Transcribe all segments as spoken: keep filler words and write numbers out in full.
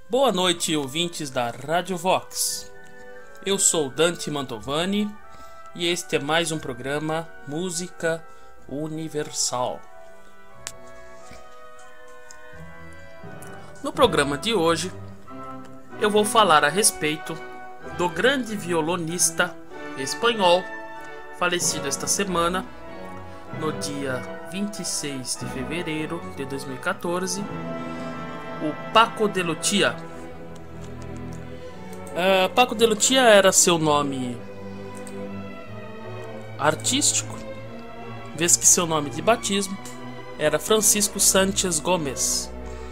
Boa noite, ouvintes da Rádio Vox. Eu sou Dante Mantovani e este é mais um programa Música Universal. No programa de hoje, eu vou falar a respeito do grande violonista espanhol falecido esta semana, no dia vinte e seis de fevereiro de dois mil e quatorze, o Paco de Lucía. Uh, Paco de Lucía era seu nome artístico, vez que seu nome de batismo era Francisco Sánchez Gómez.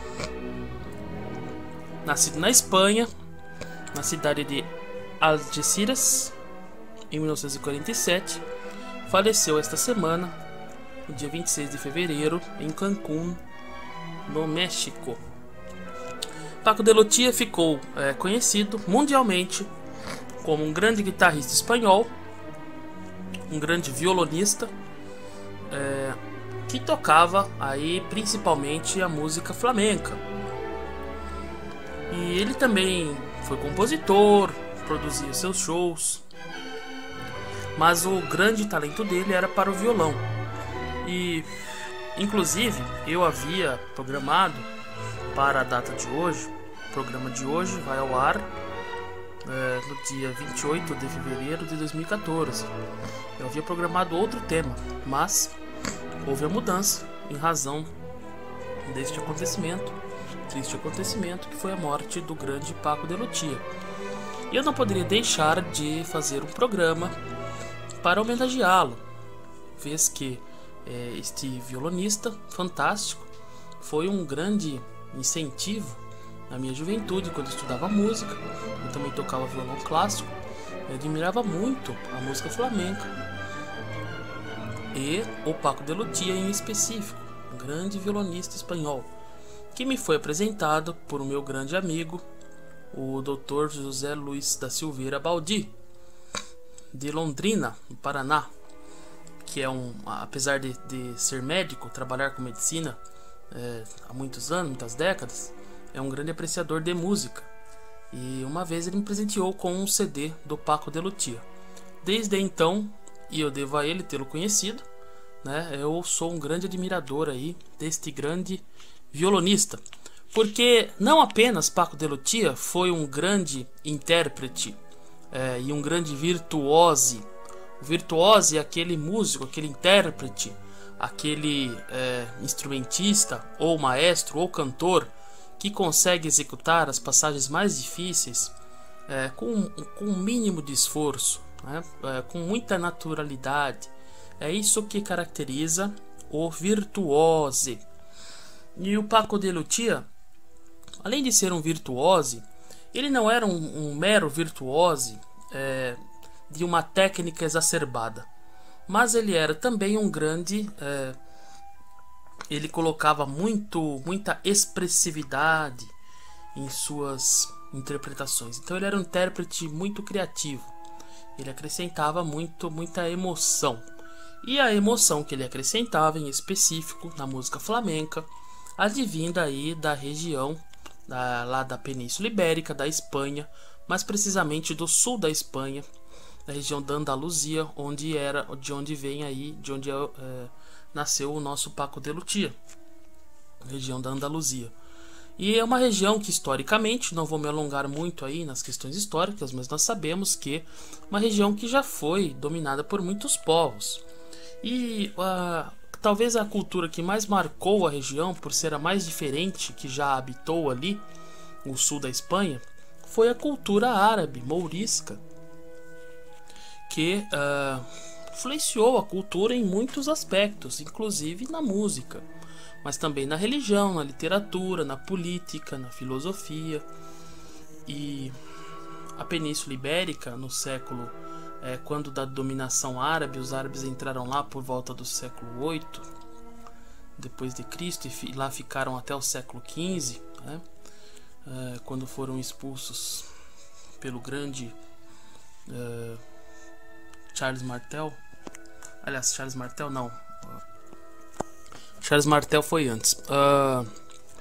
Nascido na Espanha, na cidade de Algeciras, em mil novecentos e quarenta e sete, faleceu esta semana, no dia vinte e seis de fevereiro, em Cancún, no México. Paco de Lucía ficou é, conhecido mundialmente como um grande guitarrista espanhol, um grande violonista, é, que tocava aí principalmente a música flamenca. E ele também foi compositor, produzia seus shows, mas o grande talento dele era para o violão. E inclusive eu havia programado para a data de hoje, o programa de hoje vai ao ar é, no dia vinte e oito de fevereiro de dois mil e quatorze. Eu havia programado outro tema, mas houve a mudança em razão deste acontecimento, triste acontecimento, que foi a morte do grande Paco de Lucía. E eu não poderia deixar de fazer um programa para homenageá-lo, vez que é, este violonista fantástico foi um grande incentivo na minha juventude, quando eu estudava música. Eu também tocava violão clássico, eu admirava muito a música flamenca e o Paco de Lucía em específico, um grande violonista espanhol, que me foi apresentado por um meu grande amigo, o doutor José Luiz da Silveira Baldi, de Londrina, no Paraná, que é um, apesar de, de ser médico, trabalhar com medicina é, há muitos anos, muitas décadas, é um grande apreciador de música. E uma vez ele me presenteou com um C D do Paco de Lucía. Desde então, e eu devo a ele tê-lo conhecido, né, eu sou um grande admirador aí deste grande violonista, porque não apenas Paco de Lucía foi um grande intérprete é, e um grande virtuose. O virtuose é aquele músico, aquele intérprete, aquele é, instrumentista ou maestro ou cantor que consegue executar as passagens mais difíceis é, com, com um mínimo de esforço, né, é, com muita naturalidade. É isso que caracteriza o virtuose. E o Paco de Lucía, além de ser um virtuose, ele não era um, um mero virtuose é, de uma técnica exacerbada, mas ele era também um grande é, ele colocava muito, muita expressividade em suas interpretações. Então ele era um intérprete muito criativo, ele acrescentava muito, muita emoção, e a emoção que ele acrescentava em específico na música flamenca advinda aí da região da, lá da Península Ibérica, da Espanha, mais precisamente do sul da Espanha, da região da Andaluzia, onde era, de onde vem aí, de onde é, nasceu o nosso Paco de Lucía, região da Andaluzia. E é uma região que historicamente, não vou me alongar muito aí nas questões históricas, mas nós sabemos que é uma região que já foi dominada por muitos povos. E uh, talvez a cultura que mais marcou a região, por ser a mais diferente que já habitou ali, o sul da Espanha, foi a cultura árabe, mourisca, que uh, influenciou a cultura em muitos aspectos, inclusive na música, mas também na religião, na literatura, na política, na filosofia. E a Península Ibérica, no século, é, quando da dominação árabe, os árabes entraram lá por volta do século oito depois de Cristo, e lá ficaram até o século quinze, né, é, quando foram expulsos pelo grande é, Charles Martel. Aliás, Charles Martel não. Charles Martel foi antes. Uh,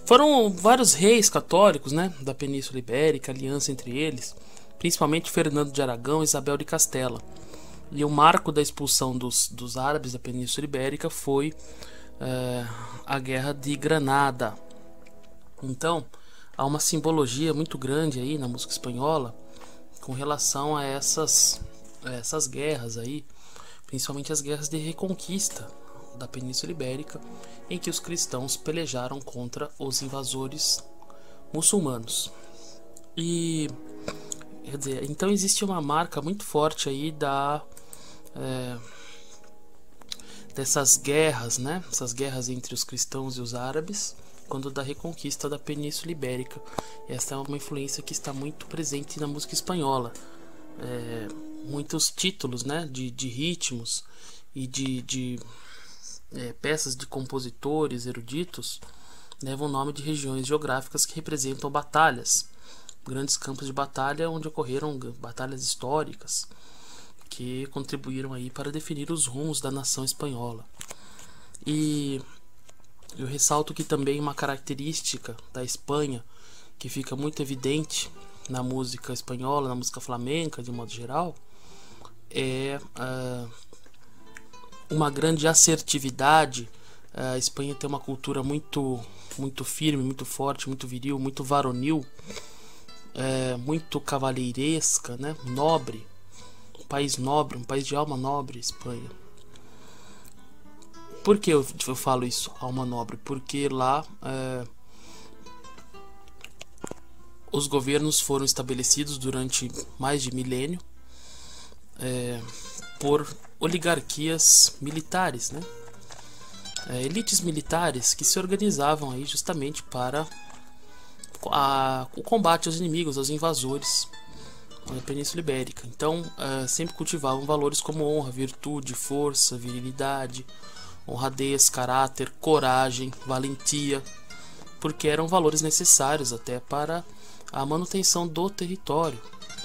Foram vários reis católicos, né, da Península Ibérica, aliança entre eles, principalmente Fernando de Aragão e Isabel de Castela. E o marco da expulsão dos, dos árabes da Península Ibérica foi é, a Guerra de Granada. Então, há uma simbologia muito grande aí na música espanhola com relação a essas, a essas guerras aí, principalmente as guerras de reconquista da Península Ibérica, em que os cristãos pelejaram contra os invasores muçulmanos. E quer dizer, então existe uma marca muito forte aí da é, dessas guerras, né? Essas guerras entre os cristãos e os árabes, quando da reconquista da Península Ibérica. Essa é uma influência que está muito presente na música espanhola. É, muitos títulos, né, de, de ritmos e de, de é, peças de compositores eruditos levam o nome de regiões geográficas que representam batalhas, grandes campos de batalha onde ocorreram batalhas históricas que contribuíram aí para definir os rumos da nação espanhola. E eu ressalto que também uma característica da Espanha que fica muito evidente na música espanhola, na música flamenca de modo geral, é uh, uma grande assertividade. A Espanha tem uma cultura muito, muito firme, muito forte, muito viril, muito varonil, é, muito cavalheiresca, né? Nobre, um país nobre, um país de alma nobre, Espanha. Por que eu, eu falo isso, alma nobre? Porque lá é, os governos foram estabelecidos durante mais de milênio é, por oligarquias militares, né? É, elites militares que se organizavam aí justamente para a, o combate aos inimigos, aos invasores na Península Ibérica. Então é, sempre cultivavam valores como honra, virtude, força, virilidade, honradez, caráter, coragem, valentia, porque eram valores necessários até para a manutenção do território.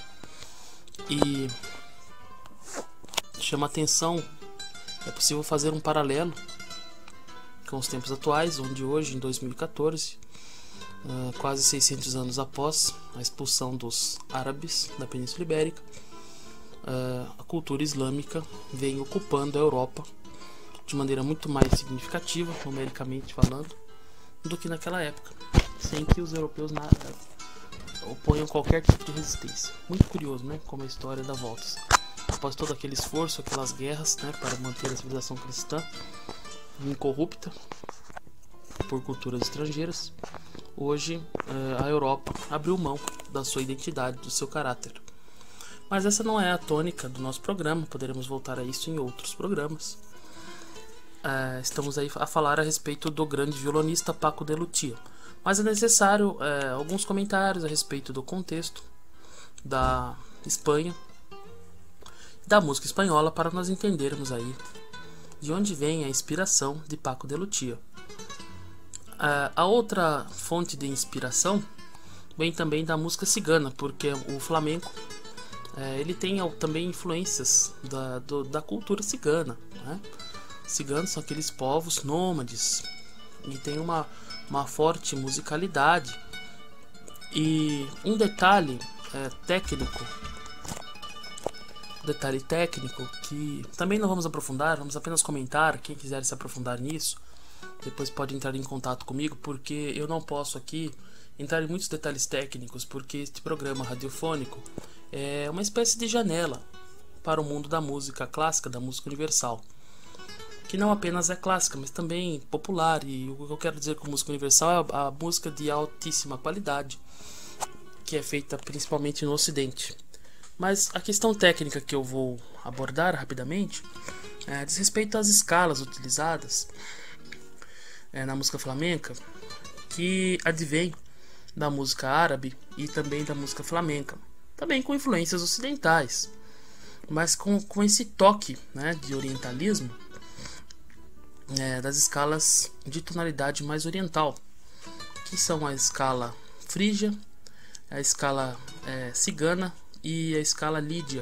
E chama atenção, é possível fazer um paralelo com os tempos atuais, onde hoje, em dois mil e quatorze, uh, quase seiscentos anos após a expulsão dos árabes da Península Ibérica, uh, a cultura islâmica vem ocupando a Europa de maneira muito mais significativa, numericamente falando, do que naquela época, sem que os europeus nada oponham qualquer tipo de resistência. Muito curioso, né? Como a história dá voltas. Após todo aquele esforço, aquelas guerras, né, para manter a civilização cristã incorrupta por culturas estrangeiras, hoje a Europa abriu mão da sua identidade, do seu caráter. Mas essa não é a tônica do nosso programa, poderemos voltar a isso em outros programas. Uh, estamos aí a falar a respeito do grande violonista Paco de Lucía, mas é necessário uh, alguns comentários a respeito do contexto da Espanha, da música espanhola, para nós entendermos aí de onde vem a inspiração de Paco de Lucía. Uh, a outra fonte de inspiração vem também da música cigana, porque o flamenco uh, ele tem também influências da, do, da cultura cigana, né? Ciganos são aqueles povos nômades e tem uma, uma forte musicalidade. E um detalhe é, técnico, detalhe técnico que também não vamos aprofundar, vamos apenas comentar. Quem quiser se aprofundar nisso, depois pode entrar em contato comigo, porque eu não posso aqui entrar em muitos detalhes técnicos, porque este programa radiofônico é uma espécie de janela para o mundo da música clássica, da música universal, que não apenas é clássica, mas também popular. E o que eu quero dizer com música universal é a, a música de altíssima qualidade, que é feita principalmente no Ocidente. Mas a questão técnica que eu vou abordar rapidamente é, diz respeito às escalas utilizadas é, na música flamenca, que advém da música árabe e também da música flamenca, também com influências ocidentais, mas com, com esse toque, né, de orientalismo, É, das escalas de tonalidade mais oriental, que são a escala frígia, a escala é, cigana e a escala lídia.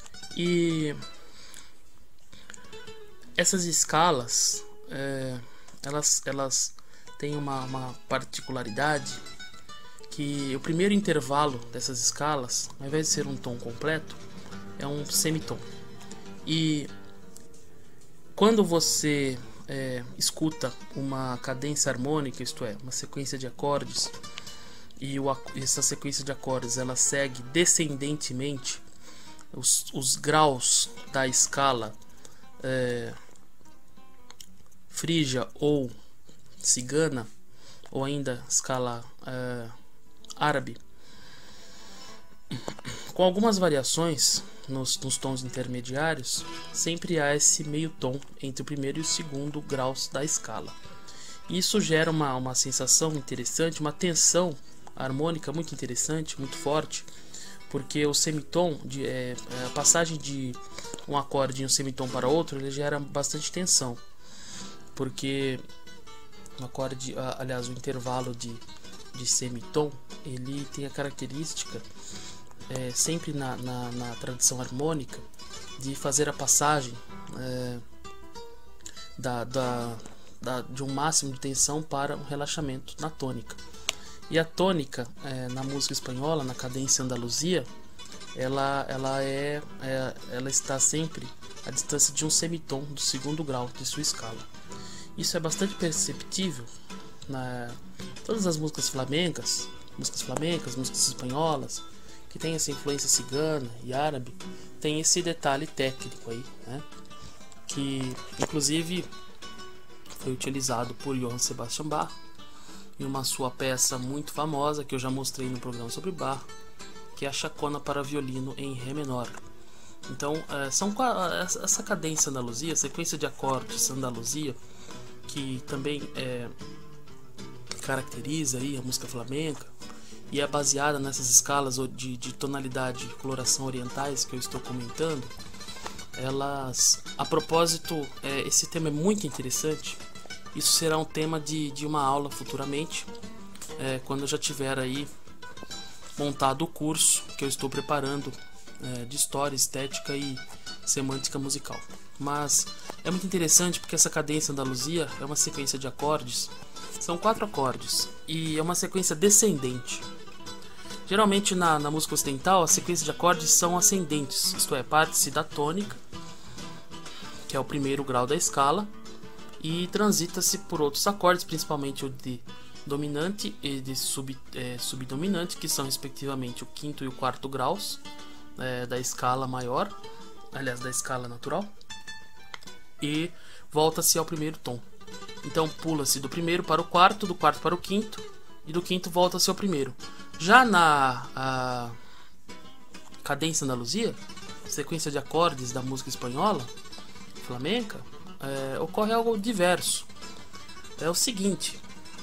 E essas escalas é, elas, elas têm uma, uma particularidade, que o primeiro intervalo dessas escalas, ao invés de ser um tom completo, é um semitom. E quando você é, escuta uma cadência harmônica, isto é, uma sequência de acordes, e o, essa sequência de acordes ela segue descendentemente os, os graus da escala é, frígia ou cigana, ou ainda escala é, árabe, com algumas variações nos, nos tons intermediários, sempre há esse meio tom entre o primeiro e o segundo graus da escala. Isso gera uma, uma sensação interessante, uma tensão harmônica muito interessante, muito forte, porque o semitom, de, é, a passagem de um acorde em um semitom para outro, ele gera bastante tensão, porque o acorde, aliás, o intervalo de, de semitom, ele tem a característica, é, sempre na, na, na tradição harmônica, de fazer a passagem é, da, da, da, de um máximo de tensão para um relaxamento na tônica. E a tônica, é, na música espanhola, na cadência andaluzia, ela, ela, é, é, ela está sempre à distância de um semitom do segundo grau de sua escala. Isso é bastante perceptível na todas as músicas flamencas, músicas flamencas, músicas espanholas, que tem essa influência cigana e árabe, tem esse detalhe técnico aí, né? Que inclusive foi utilizado por Johann Sebastian Bach em uma sua peça muito famosa que eu já mostrei no programa sobre Bach, que é a Chacona para violino em Ré menor. Então, é, são essa cadência andaluzia, sequência de acordes andaluzia, que também é, caracteriza aí a música flamenca e é baseada nessas escalas de, de tonalidade e coloração orientais que eu estou comentando. Elas, a propósito, é, esse tema é muito interessante. Isso será um tema de, de uma aula futuramente, é, quando eu já tiver aí montado o curso que eu estou preparando é, de história, estética e semântica musical. Mas é muito interessante porque essa cadência andaluzia é uma sequência de acordes, são quatro acordes e é uma sequência descendente. Geralmente na, na música ocidental as sequências de acordes são ascendentes, isto é, parte-se da tônica, que é o primeiro grau da escala, e transita-se por outros acordes, principalmente o de dominante e de sub, é, subdominante, que são respectivamente o quinto e o quarto graus é, da escala maior, aliás, da escala natural, e volta-se ao primeiro tom. Então pula-se do primeiro para o quarto, do quarto para o quinto, e do quinto volta-se ao primeiro. Já na a cadência andaluzia, sequência de acordes da música espanhola, flamenca, É, ocorre algo diverso. É o seguinte: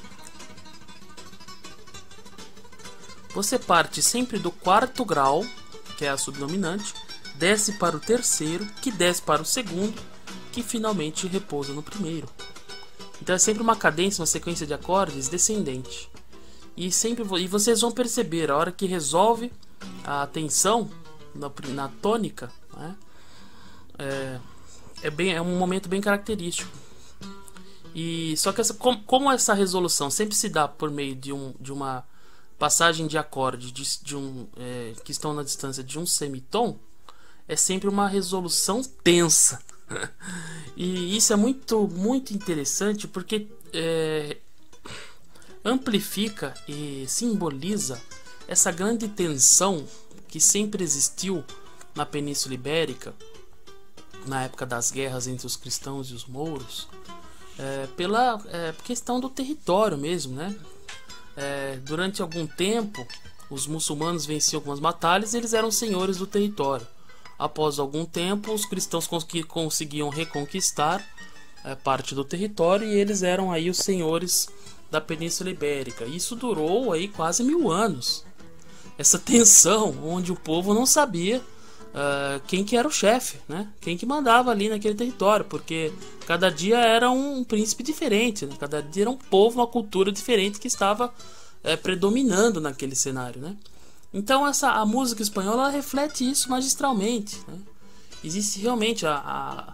você parte sempre do quarto grau, que é a subdominante, desce para o terceiro, que desce para o segundo, que finalmente repousa no primeiro. Então é sempre uma cadência, uma sequência de acordes descendente. E sempre e vocês vão perceber a hora que resolve a tensão na, na tônica, né? É, É, bem, é um momento bem característico. E só que essa, como, como essa resolução sempre se dá por meio de, um, de uma passagem de acorde de, de um, é, que estão na distância de um semitom, é sempre uma resolução tensa. E isso é muito, muito interessante porque é, amplifica e simboliza essa grande tensão que sempre existiu na Península Ibérica, na época das guerras entre os cristãos e os mouros, é, pela é, questão do território mesmo, né? É, durante algum tempo, os muçulmanos venciam algumas batalhas e eles eram senhores do território. Após algum tempo, os cristãos cons conseguiam reconquistar é, parte do território e eles eram aí os senhores da Península Ibérica. Isso durou aí quase mil anos. Essa tensão, onde o povo não sabia Uh, quem que era o chefe, né? Quem que mandava ali naquele território, porque cada dia era um príncipe diferente, né? Cada dia era um povo, uma cultura diferente que estava é, predominando naquele cenário, né? Então essa, a música espanhola ela reflete isso magistralmente, né? Existe realmente a, a,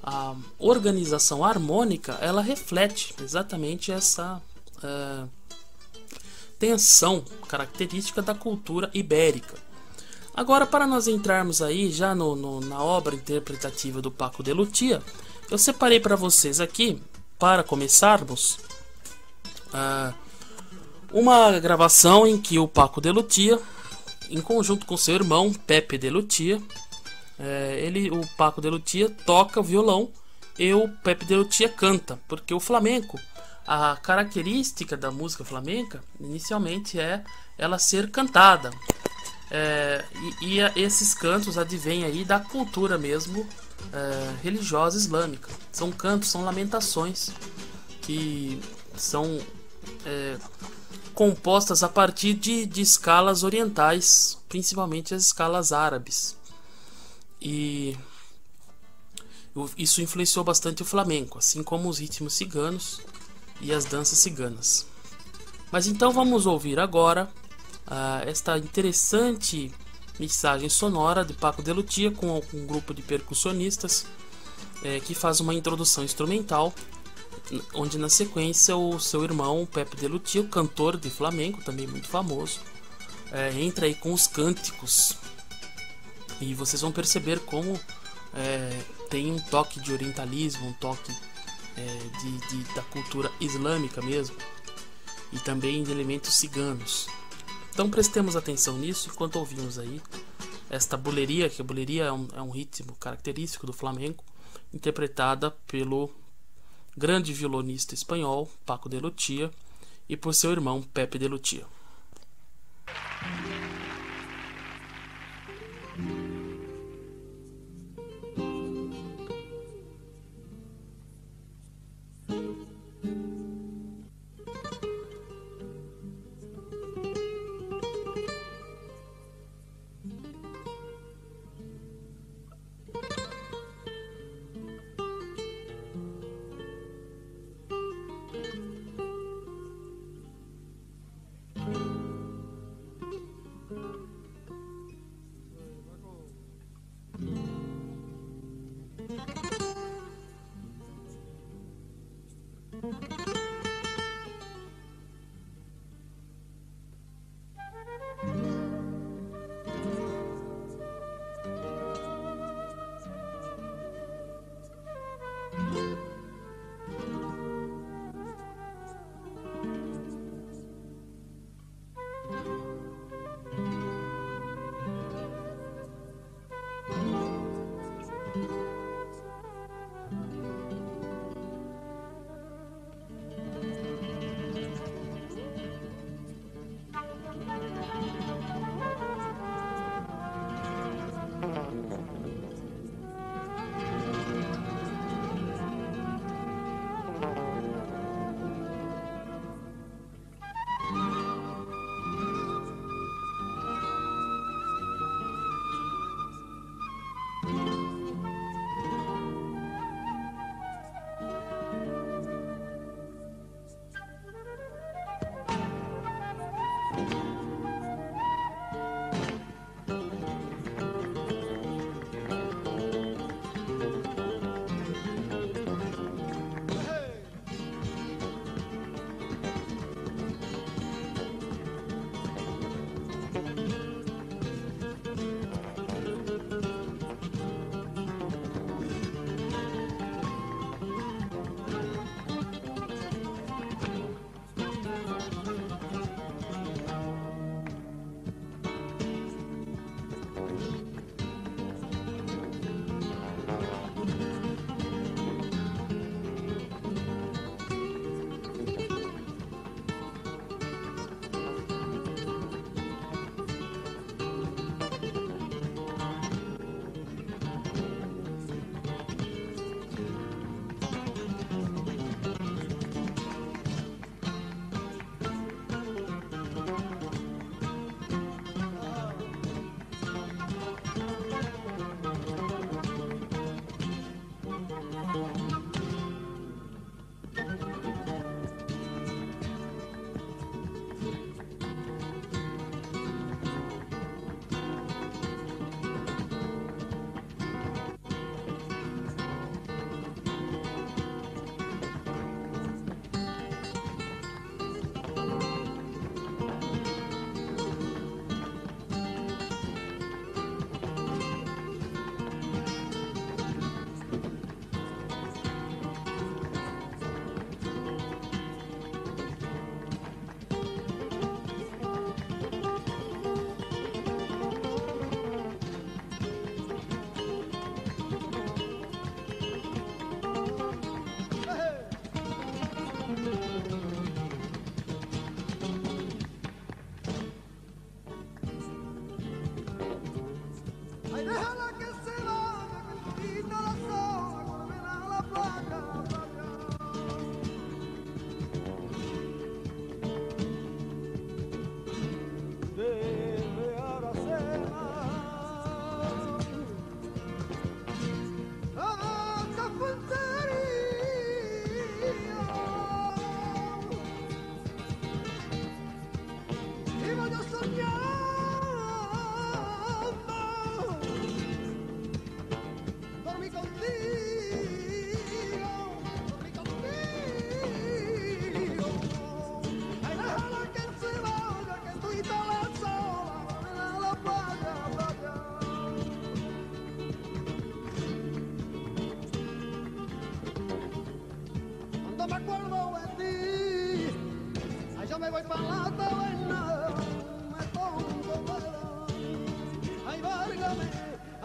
a organização harmônica, ela reflete exatamente essa é, tensão característica da cultura ibérica. Agora, para nós entrarmos aí já no, no, na obra interpretativa do Paco de Lucia, eu separei para vocês aqui, para começarmos, uh, uma gravação em que o Paco de Lucia, em conjunto com seu irmão Pepe de Lucia, é, ele, o Paco de Lucia toca o violão e o Pepe de Lucia canta, porque o flamenco, a característica da música flamenca inicialmente é ela ser cantada, é, e, e esses cantos advêm aí da cultura mesmo é, religiosa islâmica. São cantos, são lamentações que são é, compostas a partir de, de escalas orientais, principalmente as escalas árabes, e isso influenciou bastante o flamenco, assim como os ritmos ciganos e as danças ciganas. Mas então vamos ouvir agora uh, esta interessante mixagem sonora de Paco de Lucia com um grupo de percussionistas eh, que faz uma introdução instrumental, onde na sequência o seu irmão Pepe de Lucia, o cantor de flamenco, também muito famoso, eh, entra aí com os cânticos, e vocês vão perceber como eh, tem um toque de orientalismo, um toque é, de, de, da cultura islâmica mesmo, e também de elementos ciganos. Então prestemos atenção nisso enquanto ouvimos aí esta buleria, que a buleria é um, é um ritmo característico do flamenco, interpretada pelo grande violonista espanhol Paco de Lucia e por seu irmão Pepe de Lucia.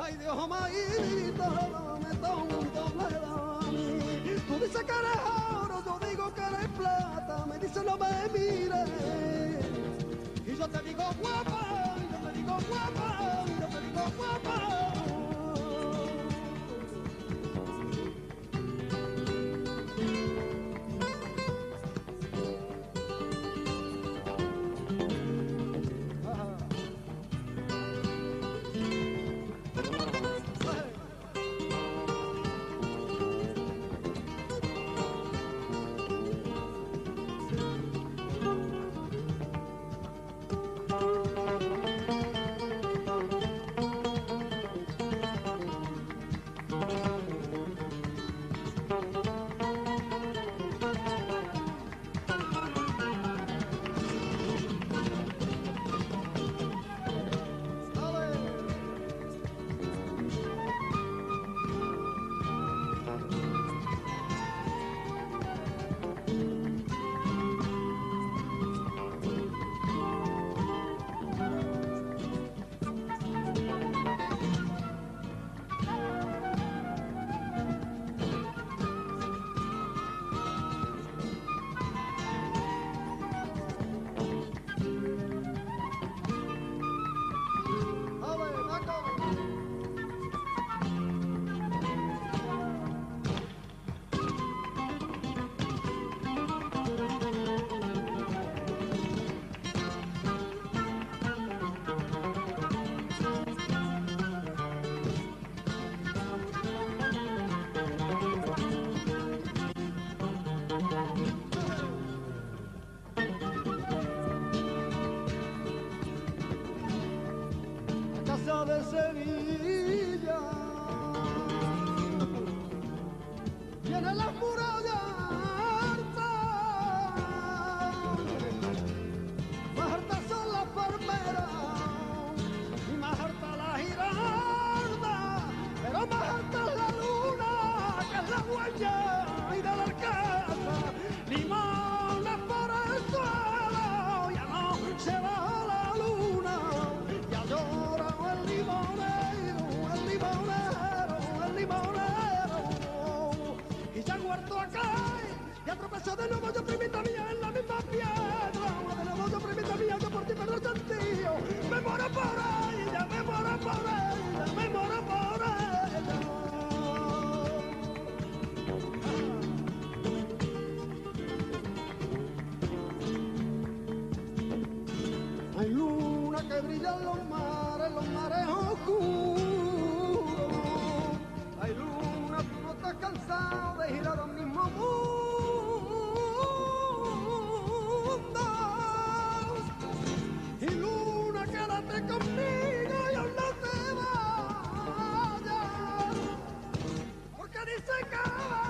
Ay Dios amaguito, dame todo un doble dame. Tú dices que eres oro, yo digo que eres plata. Me dice no me mires. Y yo te digo guapa, y yo te digo guapa, y yo te digo guapa. De Sevilla tiene las murallas hartas, más hartas son las palmeras y más harta la giralda, pero más harta es la luna que es la dueña y de la alcázar. Limones por el suelo, ya no se baja la luna, ya llora el limonero, el limonero, el limonero. Y ya muerto acá, ya tropezó de nuevo yo primita mía en la misma piedra. De nuevo yo primita mía, yo por ti perdo el sentido. Me muero por ella, me muero por ella, me muero por ella. Hay luna que brilla en los mares, los mares oscuros. Hay luna, tú no estás cansado de girar al mismo mundo. Y luna, quédate conmigo y aún no te vayas, porque dice que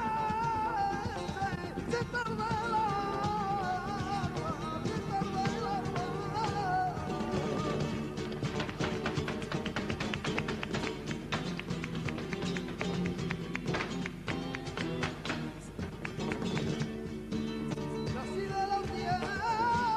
se, se tarda el alma, se tarda el alma. Nací de la tierra,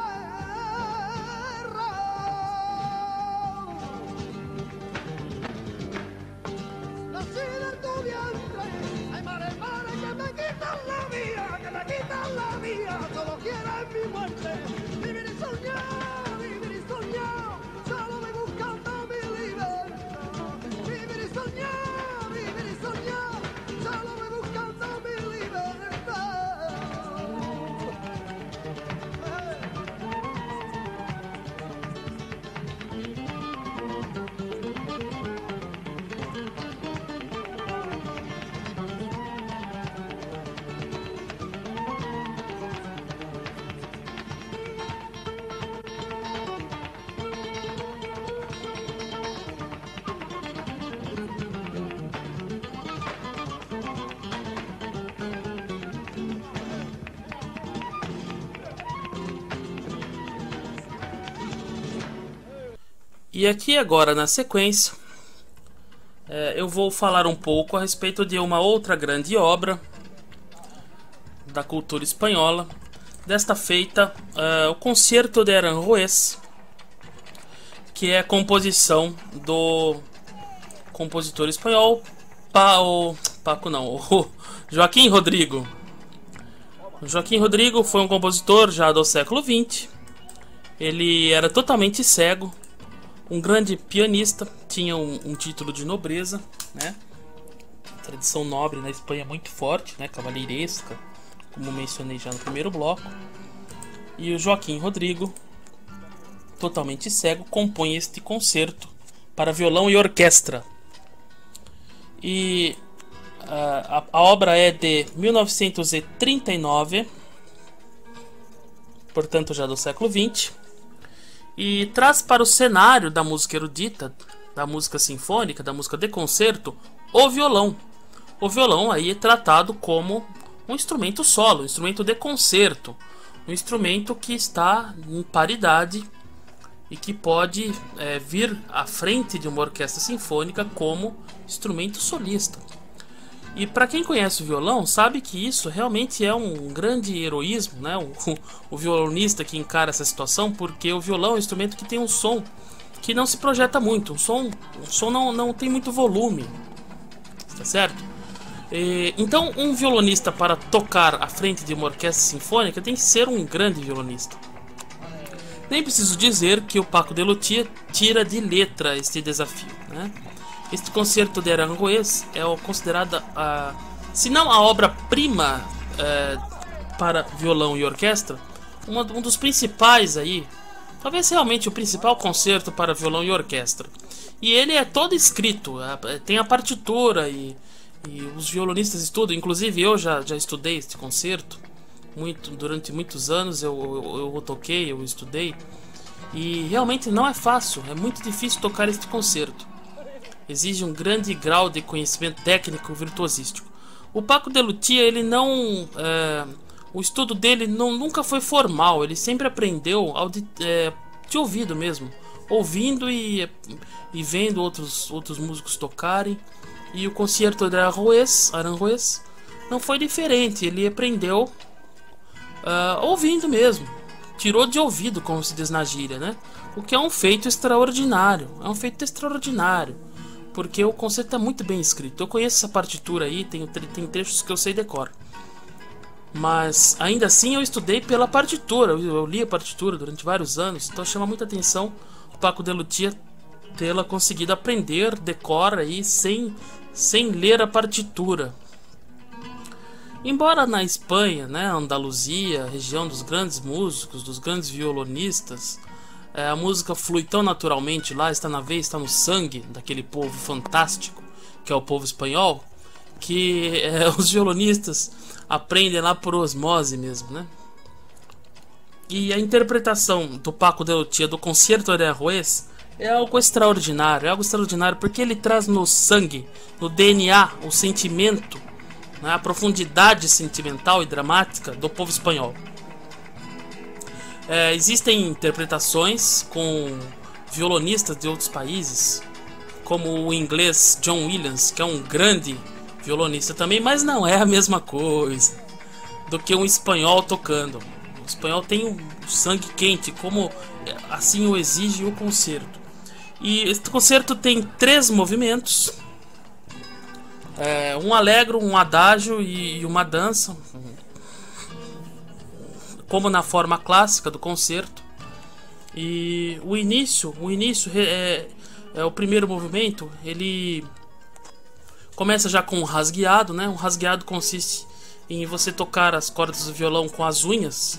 nací de tu vientre. Hay mares, mares que me quitan la vida, que me quitan la vida. Solo quieren mi muerte. Vivir y soñar, vivir y soñar. Solo voy buscando mi libertad. Vivir y soñar, vivir y soñar. Solo voy buscando mi libertad. E aqui agora na sequência é, eu vou falar um pouco a respeito de uma outra grande obra da cultura espanhola, desta feita é, o Concerto de Aranjuez, que é a composição do compositor espanhol pa, o, Paco não, o Joaquim Rodrigo. Joaquim Rodrigo foi um compositor já do século vinte. Ele era totalmente cego, um grande pianista, tinha um, um título de nobreza, né? Tradição nobre na Espanha muito forte, né? Cavalheiresca, como mencionei já no primeiro bloco. E o Joaquim Rodrigo, totalmente cego, compõe este concerto para violão e orquestra. E a, a, a obra é de mil novecentos e trinta e nove, portanto já do século vinte, e traz para o cenário da música erudita, da música sinfônica, da música de concerto, o violão. O violão aí é tratado como um instrumento solo, um instrumento de concerto, um instrumento que está em paridade e que pode é, vir à frente de uma orquestra sinfônica como instrumento solista. E para quem conhece o violão, sabe que isso realmente é um grande heroísmo, né? O, o violonista que encara essa situação, porque o violão é um instrumento que tem um som que não se projeta muito, um som, um som não, não tem muito volume, tá certo? E, então um violonista, para tocar à frente de uma orquestra sinfônica, tem que ser um grande violonista. Nem preciso dizer que o Paco de Lucía tira de letra este desafio, né? Este concerto de Aranjuez é considerada, a, se não a obra-prima é, para violão e orquestra, uma, um dos principais aí, talvez realmente o principal concerto para violão e orquestra. E ele é todo escrito, é, tem a partitura e, e os violonistas estudam, inclusive eu já, já estudei este concerto. Muito, durante muitos anos eu, eu, eu o toquei, eu estudei, e realmente não é fácil, é muito difícil tocar este concerto. Exige um grande grau de conhecimento técnico virtuosístico. O Paco de Lucía, ele não, é, o estudo dele não, nunca foi formal, ele sempre aprendeu audi, é, de ouvido mesmo, ouvindo e, e vendo outros, outros músicos tocarem. E o concerto de Aranjuez, Aranjuez não foi diferente, ele aprendeu Uh, ouvindo mesmo, tirou de ouvido, como se diz na gíria, né? O que é um feito extraordinário, é um feito extraordinário, porque o concerto é muito bem escrito. Eu conheço essa partitura aí, tem, tem trechos que eu sei decor, mas ainda assim eu estudei pela partitura, eu, eu li a partitura durante vários anos, então chama muita atenção o Paco de Lucía tê-la conseguido aprender decor aí sem, sem ler a partitura. Embora na Espanha, né, Andaluzia, região dos grandes músicos, dos grandes violonistas, é, a música flui tão naturalmente lá, está na veia, está no sangue daquele povo fantástico que é o povo espanhol, que é, os violonistas aprendem lá por osmose mesmo, né? E a interpretação do Paco de Lucía do Concerto de Aranjuez é algo extraordinário, é algo extraordinário porque ele traz no sangue, no D N A, o sentimento, a profundidade sentimental e dramática do povo espanhol. É, existem interpretações com violonistas de outros países, como o inglês John Williams, que é um grande violonista também, mas não é a mesma coisa do que um espanhol tocando. O espanhol tem o sangue quente, como assim o exige o concerto. E este concerto tem três movimentos. É, um alegro, um adágio e, e uma dança, como na forma clássica do concerto. E o início, o início é, é o primeiro movimento. Ele começa já com um rasgueado, né? Um rasgueado consiste em você tocar as cordas do violão com as unhas.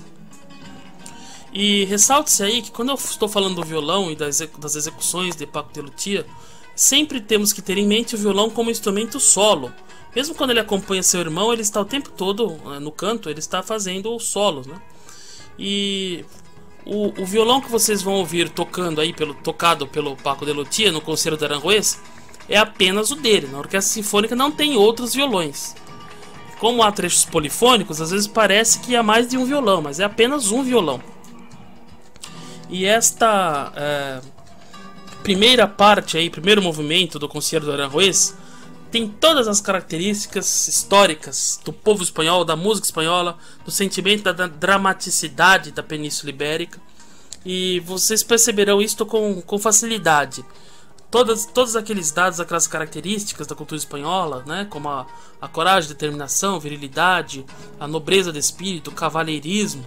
E ressalte-se aí que quando eu estou falando do violão e das, das execuções de Paco de Lucía, sempre temos que ter em mente o violão como instrumento solo. Mesmo quando ele acompanha seu irmão, ele está o tempo todo no canto, ele está fazendo os solos, né? E o, o violão que vocês vão ouvir tocando aí, pelo, tocado pelo Paco de Lucía no Concerto de Aranjuez, é apenas o dele. Na orquestra sinfônica não tem outros violões. Como há trechos polifônicos, às vezes parece que há mais de um violão, mas é apenas um violão. E esta é, primeira parte aí, primeiro movimento do Concerto de Aranjuez, tem todas as características históricas do povo espanhol, da música espanhola, do sentimento da dramaticidade da Península Ibérica. E vocês perceberão isto com, com facilidade. todas, todos aqueles dados, aquelas características da cultura espanhola, né, como a, a coragem, determinação, virilidade, a nobreza de espírito, o cavalheirismo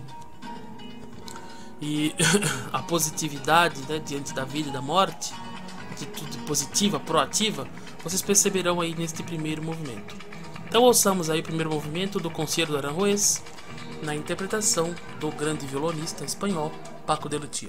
e a positividade, né, diante da vida e da morte, atitude positiva, proativa, vocês perceberão aí neste primeiro movimento. Então ouçamos aí o primeiro movimento do Concierto de Aranjuez, na interpretação do grande violonista espanhol Paco de Lucía.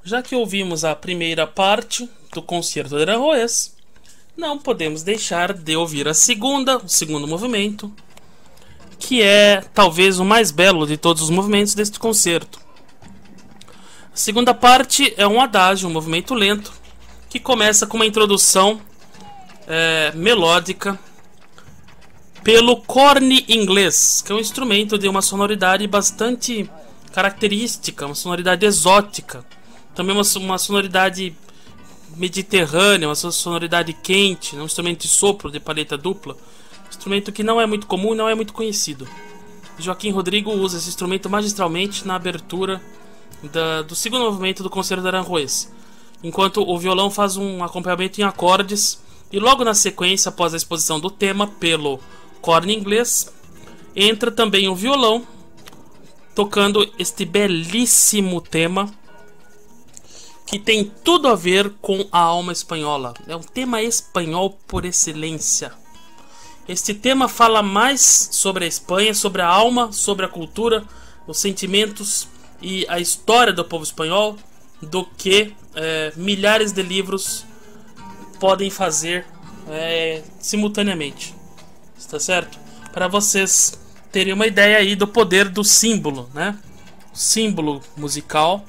Já que ouvimos a primeira parte do Concerto de Aranjuez, não podemos deixar de ouvir a segunda, o segundo movimento, que é talvez o mais belo de todos os movimentos deste concerto. A segunda parte é um adágio, um movimento lento, que começa com uma introdução é, melódica pelo corne inglês, que é um instrumento de uma sonoridade bastante característica, uma sonoridade exótica, também uma, uma sonoridade mediterrânea, uma sonoridade quente, um instrumento de sopro de palheta dupla, um instrumento que não é muito comum e não é muito conhecido. Joaquim Rodrigo usa esse instrumento magistralmente na abertura da, do segundo movimento do Concerto de Aranjuez, enquanto o violão faz um acompanhamento em acordes, e logo na sequência, após a exposição do tema pelo corne inglês, entra também o violão tocando este belíssimo tema que tem tudo a ver com a alma espanhola. É um tema espanhol por excelência. Este tema fala mais sobre a Espanha, sobre a alma, sobre a cultura, os sentimentos e a história do povo espanhol do que é, milhares de livros podem fazer é, simultaneamente. Está certo? Para vocês terem uma ideia aí do poder do símbolo, né? O símbolo musical.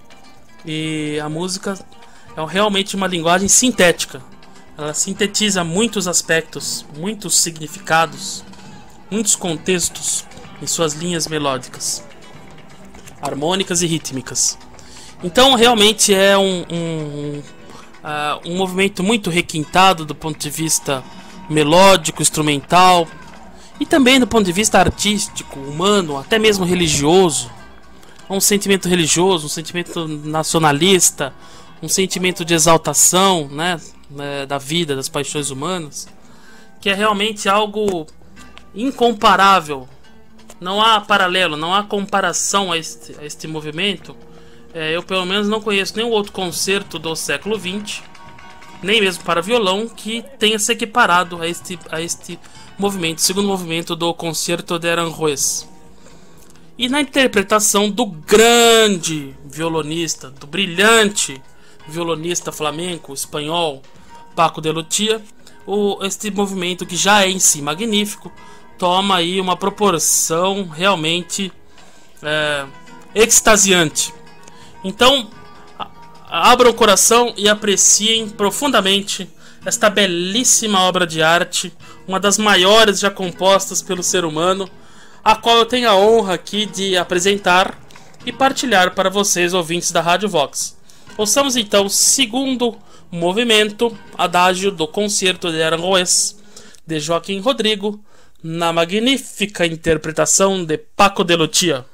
E a música é realmente uma linguagem sintética. Ela sintetiza muitos aspectos, muitos significados, muitos contextos em suas linhas melódicas, harmônicas e rítmicas. Então realmente é um, um, uh, um movimento muito requintado do ponto de vista melódico, instrumental, e também do ponto de vista artístico, humano, até mesmo religioso. Um sentimento religioso, um sentimento nacionalista, um sentimento de exaltação, né, da vida, das paixões humanas, que é realmente algo incomparável. Não há paralelo, não há comparação a este, a este movimento. É, eu pelo menos não conheço nenhum outro concerto do século vinte, nem mesmo para violão, que tenha se equiparado a este, a este movimento, segundo movimento do Concerto de Aranjuez. E na interpretação do grande violonista, do brilhante violonista flamenco, espanhol, Paco de Lucía, o, este movimento, que já é em si magnífico, toma aí uma proporção realmente é, extasiante. Então, abram o coração e apreciem profundamente esta belíssima obra de arte, uma das maiores já compostas pelo ser humano, a qual eu tenho a honra aqui de apresentar e partilhar para vocês, ouvintes da Rádio Vox. Ouçamos então o segundo movimento, adágio do Concerto de Aranjuez, de Joaquim Rodrigo, na magnífica interpretação de Paco de Lucía.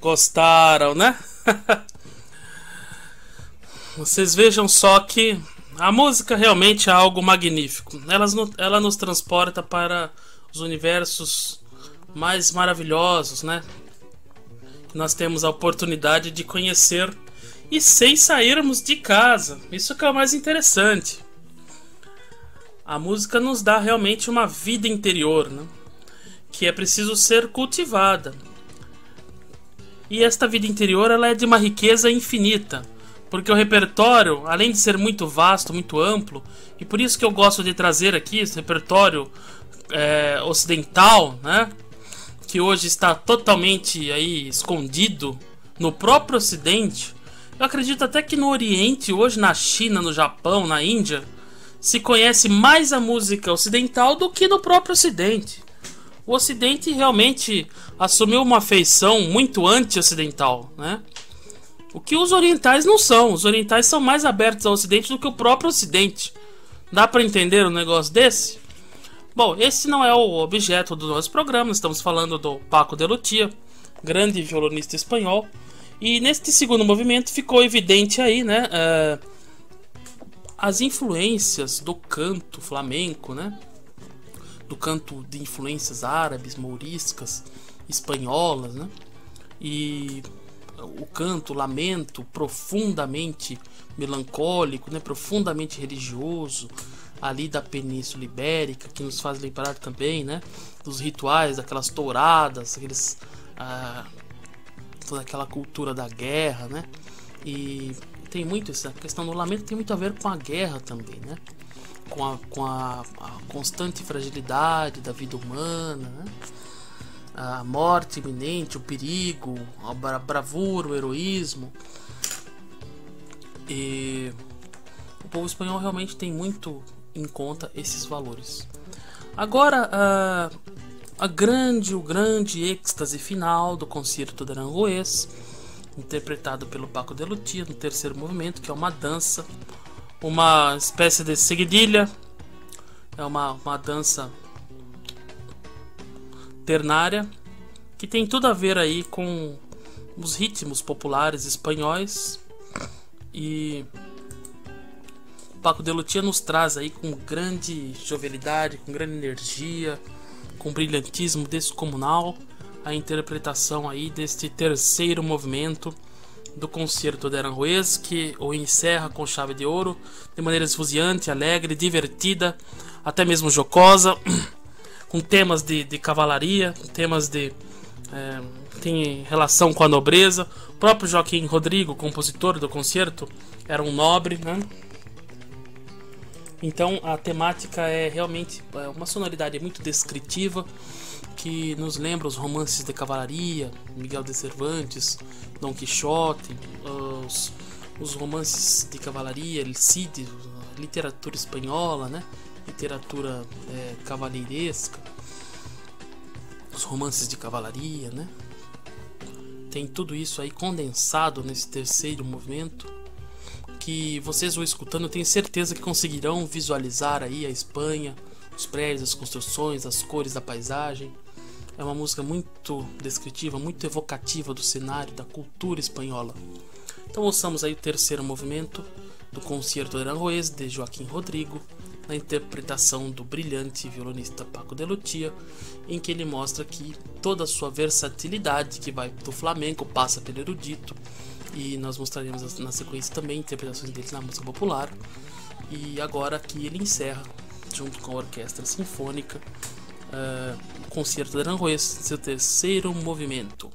Gostaram, né? Vocês vejam só que a música realmente é algo magnífico. Ela, ela nos transporta para os universos mais maravilhosos, né? Nós temos a oportunidade de conhecer e sem sairmos de casa. Isso que é o mais interessante. A música nos dá realmente uma vida interior, né? Que é preciso ser cultivada. E esta vida interior ela é de uma riqueza infinita. Porque o repertório, além de ser muito vasto, muito amplo, e por isso que eu gosto de trazer aqui esse repertório é, ocidental, né? Que hoje está totalmente aí escondido no próprio Ocidente. Eu acredito até que no Oriente, hoje na China, no Japão, na Índia, se conhece mais a música ocidental do que no próprio Ocidente. O Ocidente realmente assumiu uma feição muito anti-ocidental, né? O que os orientais não são. Os orientais são mais abertos ao Ocidente do que o próprio Ocidente. Dá para entender um negócio desse? Bom, esse não é o objeto do nosso programa. Estamos falando do Paco de Lucía, grande violonista espanhol. E neste segundo movimento ficou evidente aí, né, uh, as influências do canto flamenco, né? Do canto de influências árabes, mouriscas, espanholas, né? E o canto, o lamento profundamente melancólico, né? Profundamente religioso, ali da Península Ibérica, que nos faz lembrar também, né? Dos rituais, daquelas touradas, aqueles, ah, toda aquela cultura da guerra, né? E tem muito essa questão do lamento, tem muito a ver com a guerra também, né? Com a, com a, a constante fragilidade da vida humana, né? A morte iminente, o perigo, a bravura, o heroísmo. E o povo espanhol realmente tem muito em conta esses valores. Agora, a, a grande, o grande êxtase final do Concerto de Aranjuez, interpretado pelo Paco de Lucía no terceiro movimento, que é uma dança, uma espécie de seguidilha, é uma, uma dança ternária, que tem tudo a ver aí com os ritmos populares espanhóis. E o Paco de Lucía nos traz aí com grande jovialidade, com grande energia, com brilhantismo descomunal a interpretação aí deste terceiro movimento do Concerto de Aranjuez, que o encerra com chave de ouro, de maneira esfuziante, alegre, divertida, até mesmo jocosa, com temas de, de cavalaria, temas de é, tem relação com a nobreza. O próprio Joaquim Rodrigo, compositor do concerto, era um nobre, né? Então a temática é realmente uma sonoridade muito descritiva, que nos lembra os romances de cavalaria, Miguel de Cervantes, Dom Quixote, os, os romances de cavalaria, El Cid, literatura espanhola, né? Literatura é, cavaleiresca, os romances de cavalaria, né? Tem tudo isso aí condensado nesse terceiro movimento, que vocês vão escutando, eu tenho certeza que conseguirão visualizar aí a Espanha, os prédios, as construções, as cores da paisagem. É uma música muito descritiva, muito evocativa do cenário, da cultura espanhola. Então ouçamos aí o terceiro movimento do Concerto de Aranjuez, de Joaquim Rodrigo, na interpretação do brilhante violonista Paco de Lucía, em que ele mostra que toda a sua versatilidade, que vai do flamenco, passa pelo erudito, e nós mostraremos na sequência também interpretações deles na música popular. E agora aqui ele encerra, junto com a orquestra sinfônica, uh, o Concerto de Aranjuez, seu terceiro movimento.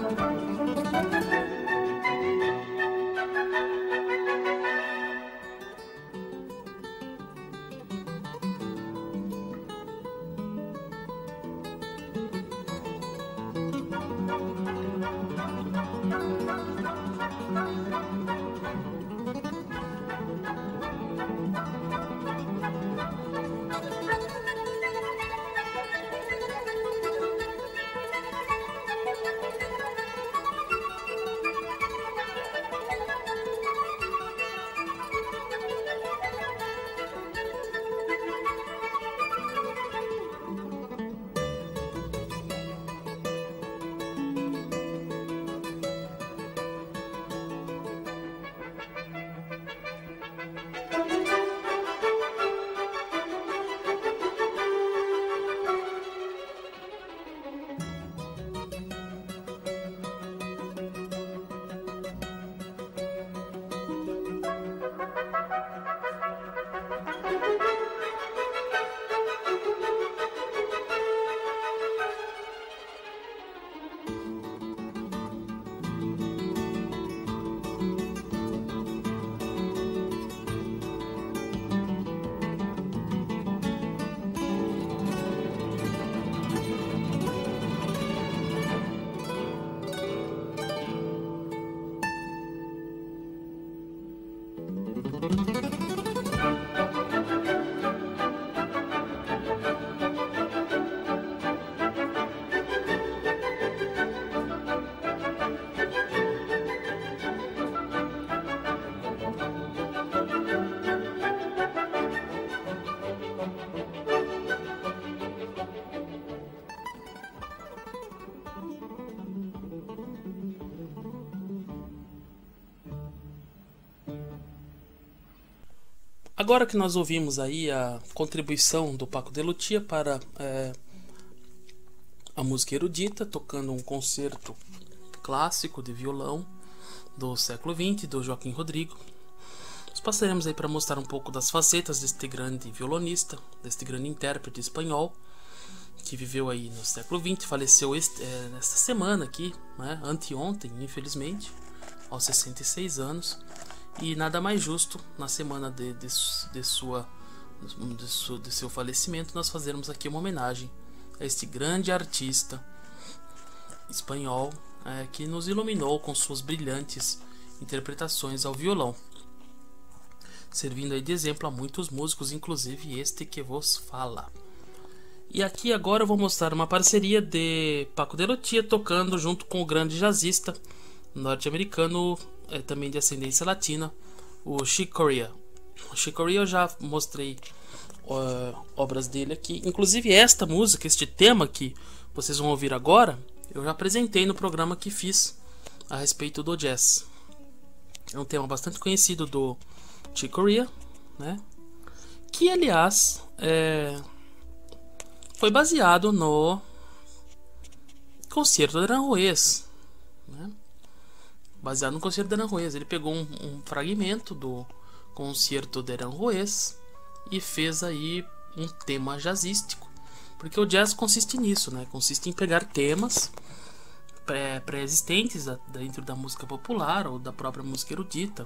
Agora que nós ouvimos aí a contribuição do Paco de Lucia para é, a música erudita, tocando um concerto clássico de violão do século vinte, do Joaquim Rodrigo, nós passaremos aí para mostrar um pouco das facetas deste grande violonista, deste grande intérprete espanhol, que viveu aí no século vinte, faleceu este, é, nesta semana aqui, né, anteontem, infelizmente, aos sessenta e seis anos. E nada mais justo, na semana de, de, de, sua, de, su, de seu falecimento, nós fazermos aqui uma homenagem a este grande artista espanhol é, que nos iluminou com suas brilhantes interpretações ao violão, servindo aí de exemplo a muitos músicos, inclusive este que vos fala. E aqui agora eu vou mostrar uma parceria de Paco de Lucia tocando junto com o grande jazzista norte-americano, é, também de ascendência latina, o Chick Corea. O Chick Corea eu já mostrei uh, obras dele aqui, inclusive esta música, este tema que vocês vão ouvir agora, eu já apresentei no programa que fiz a respeito do jazz. É um tema bastante conhecido do Chick Corea, né? Que aliás é, foi baseado no Concerto de Aranjuez, né? Baseado no Concerto de Aranjuez. Ele pegou um, um fragmento do Concerto de Aranjuez e fez aí um tema jazzístico, porque o jazz consiste nisso, né? Consiste em pegar temas pré-existentes dentro da música popular ou da própria música erudita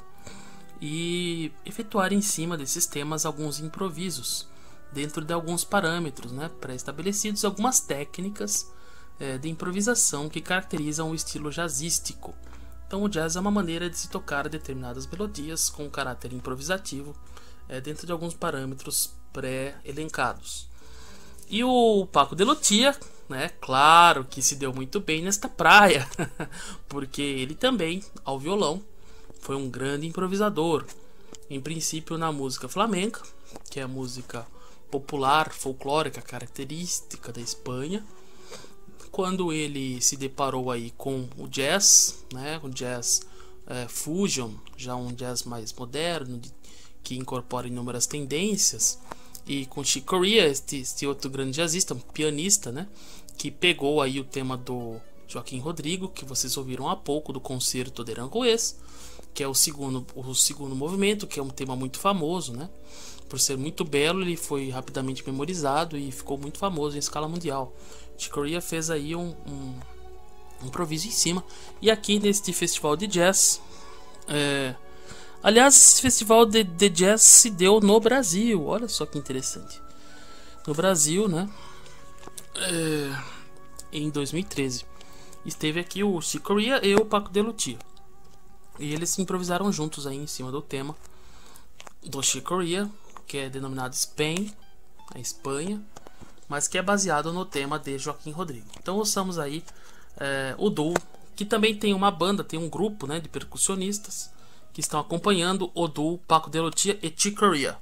e efetuar em cima desses temas alguns improvisos dentro de alguns parâmetros, né, pré-estabelecidos, algumas técnicas é, de improvisação que caracterizam o estilo jazzístico. Então o jazz é uma maneira de se tocar determinadas melodias com caráter improvisativo é, dentro de alguns parâmetros pré-elencados. E o Paco de Lucia, né, claro que se deu muito bem nesta praia, porque ele também, ao violão, foi um grande improvisador. Em princípio na música flamenca, que é a música popular, folclórica, característica da Espanha. Quando ele se deparou aí com o jazz, né, o jazz é, fusion, já um jazz mais moderno, de, que incorpora inúmeras tendências, e com Chick Corea, este, este outro grande jazzista, um pianista, né, que pegou aí o tema do Joaquim Rodrigo, que vocês ouviram há pouco, do Concerto de Aranjuez, que é o segundo, o segundo movimento, que é um tema muito famoso, né? Por ser muito belo, ele foi rapidamente memorizado e ficou muito famoso em escala mundial. Chick Corea fez aí um, um, improviso em cima. E aqui neste festival de jazz, é... aliás, esse festival de, de jazz se deu no Brasil. Olha só que interessante. No Brasil, né? É... Em dois mil e treze. Esteve aqui o Chick Corea e o Paco de Lucia. E eles improvisaram juntos aí em cima do tema do Chick Corea, que é denominado Spain, a Espanha, mas que é baseado no tema de Joaquim Rodrigo. Então ouçamos aí é, o duo, que também tem uma banda, tem um grupo, né, de percussionistas que estão acompanhando o duo Paco de Lucia e Chick Corea.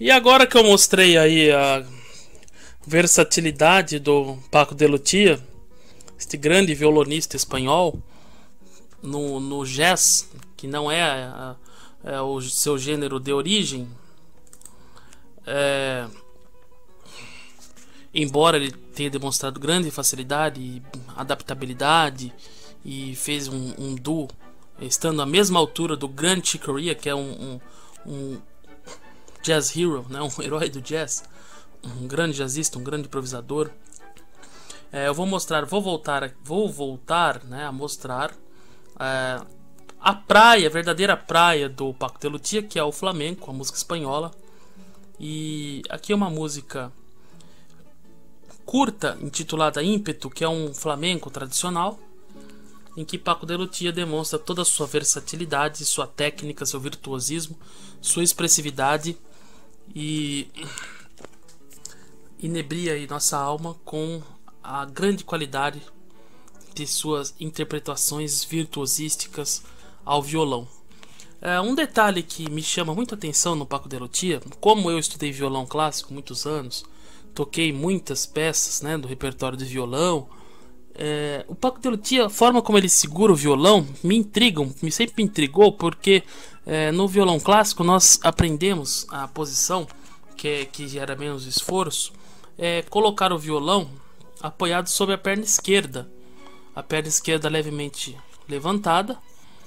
E agora que eu mostrei aí a versatilidade do Paco de Lucía, este grande violonista espanhol, no, no jazz, que não é, a, é o seu gênero de origem, é, embora ele tenha demonstrado grande facilidade e adaptabilidade e fez um, um duo estando à mesma altura do grande Chick Corea, que é um, um, um jazz hero, né, um herói do jazz, um grande jazzista, um grande improvisador. É, eu vou mostrar, vou voltar, vou voltar, né, a mostrar é, a praia, a verdadeira praia do Paco de Lucía, que é o flamenco, a música espanhola. E aqui é uma música curta intitulada Ímpeto, que é um flamenco tradicional, em que Paco de Lucía demonstra toda a sua versatilidade, sua técnica, seu virtuosismo, sua expressividade e inebria aí nossa alma com a grande qualidade de suas interpretações virtuosísticas ao violão. É, um detalhe que me chama muita atenção no Paco de Lucía, como eu estudei violão clássico muitos anos, toquei muitas peças, né, do repertório de violão, é, o Paco de Lucía, a forma como ele segura o violão me intrigam, me sempre me intrigou, porque é, no violão clássico nós aprendemos a posição que, que gera menos esforço, é colocar o violão apoiado sobre a perna esquerda, a perna esquerda levemente levantada,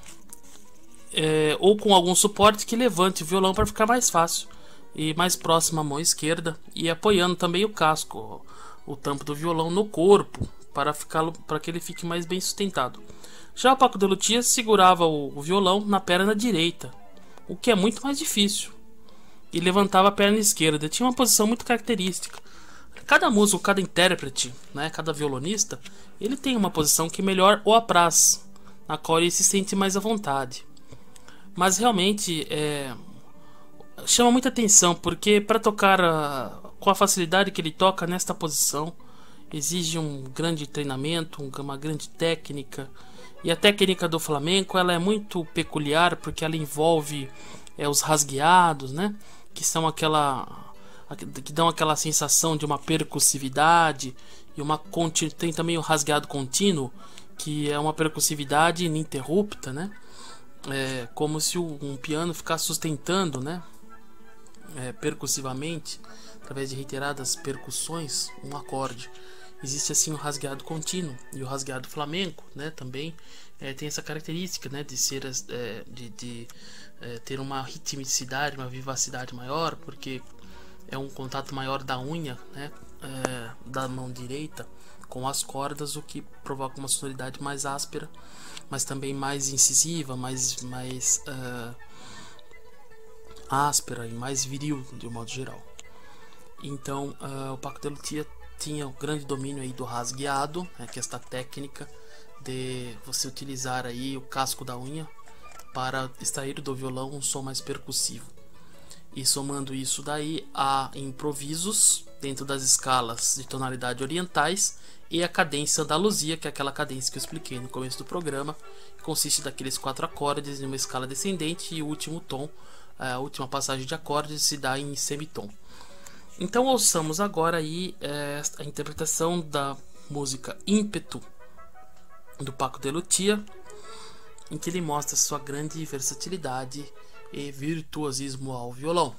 é, ou com algum suporte que levante o violão para ficar mais fácil e mais próximo à mão esquerda, e apoiando também o casco, o tampo do violão no corpo, para, ficar, para que ele fique mais bem sustentado. Já o Paco de Lucía segurava o, o violão na perna direita, o que é muito mais difícil, e levantava a perna esquerda. Tinha uma posição muito característica. Cada músico, cada intérprete, né, cada violonista, ele tem uma posição que melhor o apraz, na qual ele se sente mais à vontade. Mas realmente é, chama muita atenção, porque para tocar a, com a facilidade que ele toca nesta posição, exige um grande treinamento, uma grande técnica. E a técnica do flamenco, ela é muito peculiar, porque ela envolve é, os rasgueados, né, que são aquela... que dão aquela sensação de uma percussividade e uma continu... tem também o rasgueado contínuo, que é uma percussividade ininterrupta, né? É como se um piano ficasse sustentando, né? É, percussivamente, através de reiteradas percussões, um acorde. Existe assim o rasgueado contínuo, e o rasgueado flamenco, né? Também é, tem essa característica, né? De ser é, de, de é, ter uma ritmicidade, uma vivacidade maior, porque é um contato maior da unha, né, é, da mão direita com as cordas, o que provoca uma sonoridade mais áspera, mas também mais incisiva, mais, mais uh, áspera e mais viril, de um modo geral. Então uh, o Paco de Lucía tinha o grande domínio aí do rasgueado, né, que é esta técnica de você utilizar aí o casco da unha para extrair do violão um som mais percussivo. E somando isso daí a improvisos dentro das escalas de tonalidade orientais e a cadência andaluzia, que é aquela cadência que eu expliquei no começo do programa, que consiste daqueles quatro acordes em uma escala descendente, e o último tom, a última passagem de acordes, se dá em semitom. Então ouçamos agora aí é, a interpretação da música Ímpeto do Paco de Lucía, em que ele mostra sua grande versatilidade e virtuosismo ao violão.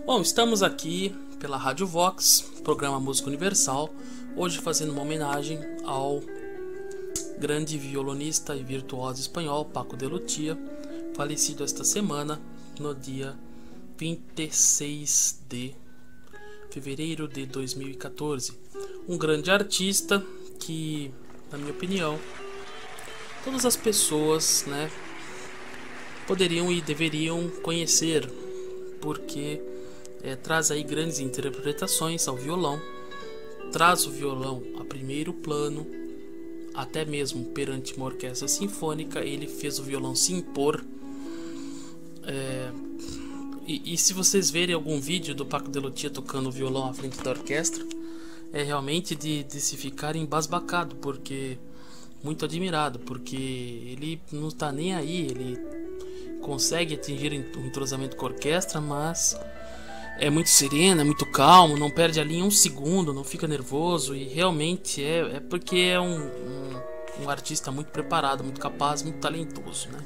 Bom, estamos aqui pela Rádio Vox, programa Música Universal, hoje fazendo uma homenagem ao grande violonista e virtuoso espanhol Paco de Lucía, falecido esta semana no dia vinte e seis de fevereiro de dois mil e quatorze. Um grande artista que, na minha opinião, todas as pessoas, né, poderiam e deveriam conhecer, porque é, traz aí grandes interpretações ao violão, traz o violão a primeiro plano, até mesmo perante uma orquestra sinfônica. Ele fez o violão se impor. É, e, e se vocês verem algum vídeo do Paco de Lucía tocando o violão à frente da orquestra, é realmente de, de se ficar embasbacado, porque muito admirado, porque ele não está nem aí, ele consegue atingir um entrosamento com a orquestra, mas é muito sereno, é muito calmo, não perde a linha um segundo, não fica nervoso, e realmente é, é porque é um, um, um artista muito preparado, muito capaz, muito talentoso, né?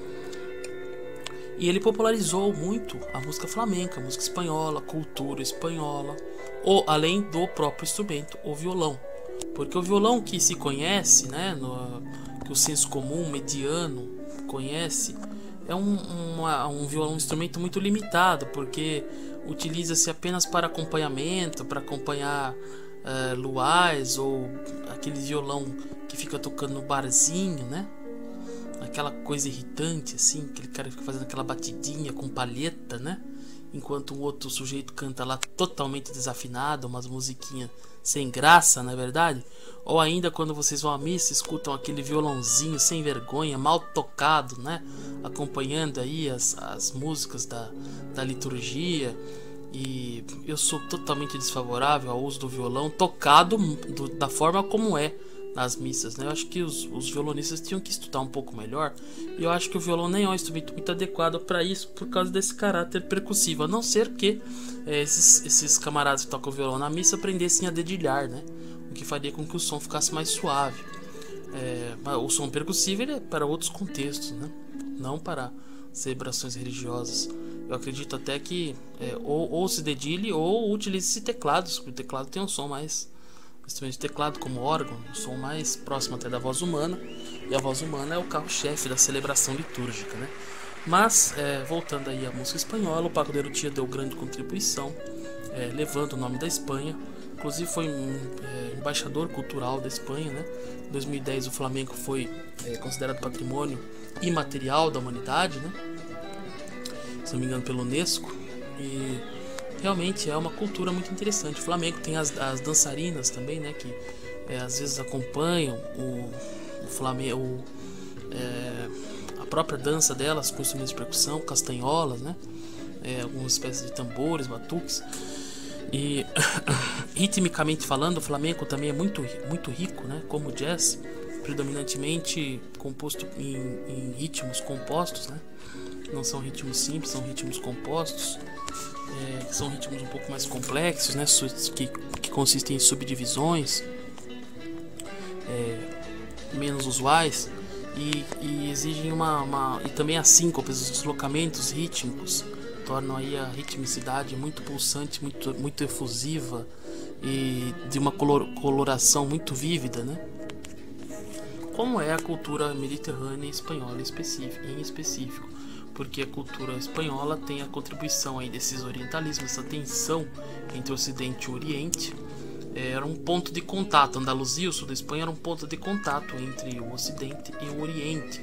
E ele popularizou muito a música flamenca, a música espanhola, a cultura espanhola, ou além do próprio instrumento, o violão. Porque o violão que se conhece, né, no, que o senso comum mediano conhece, é um, uma, um violão, um instrumento muito limitado, porque utiliza-se apenas para acompanhamento, para acompanhar uh, luais, ou aquele violão que fica tocando no barzinho, né? Aquela coisa irritante, assim, aquele cara fica fazendo aquela batidinha com palheta, né? Enquanto o outro sujeito canta lá totalmente desafinado, umas musiquinhas sem graça, não é verdade? Ou ainda quando vocês vão à missa, escutam aquele violãozinho sem vergonha, mal tocado, né? Acompanhando aí as, as músicas da, da liturgia. E eu sou totalmente desfavorável ao uso do violão tocado do, da forma como é nas missas, né? Eu acho que os, os violonistas tinham que estudar um pouco melhor, e eu acho que o violão nem é um instrumento muito adequado para isso, por causa desse caráter percussivo, a não ser que é, esses, esses camaradas que tocam violão na missa aprendessem a dedilhar, né? O que faria com que o som ficasse mais suave. É, o som percussivo ele é para outros contextos, né? Não para celebrações religiosas. Eu acredito até que é, ou, ou se dedilhe ou utilize-se teclados, porque o teclado tem um som mais... instrumento de teclado como órgão, um som mais próximo até da voz humana, e a voz humana é o carro-chefe da celebração litúrgica, né? Mas, é, voltando aí à música espanhola, o Paco de Lucía deu grande contribuição, é, levando o nome da Espanha, inclusive foi um é, embaixador cultural da Espanha, né? Em dois mil e dez o flamenco foi é, considerado patrimônio imaterial da humanidade, né? Se não me engano, pela Unesco, e realmente é uma cultura muito interessante. O flamenco tem as, as dançarinas também, né, que é, às vezes acompanham o, o flamenco, é, a própria dança delas com instrumentos de percussão, castanholas, né, é, algumas espécies de tambores, batuques. E ritmicamente falando, o flamenco também é muito, muito rico, né, como o jazz, predominantemente composto em, em ritmos compostos, né. Não são ritmos simples, são ritmos compostos. É, são ritmos um pouco mais complexos, né, que, que consistem em subdivisões é, menos usuais, e, e exigem uma, uma e também as síncopes, os deslocamentos rítmicos tornam aí a ritmicidade muito pulsante, muito, muito efusiva e de uma color, coloração muito vívida, né? Como é a cultura mediterrânea espanhola em específico, em específico. Porque a cultura espanhola tem a contribuição aí desses orientalismos, essa tensão entre o Ocidente e o Oriente. Era um ponto de contato. Andaluzia, o sul da Espanha, era um ponto de contato entre o Ocidente e o Oriente.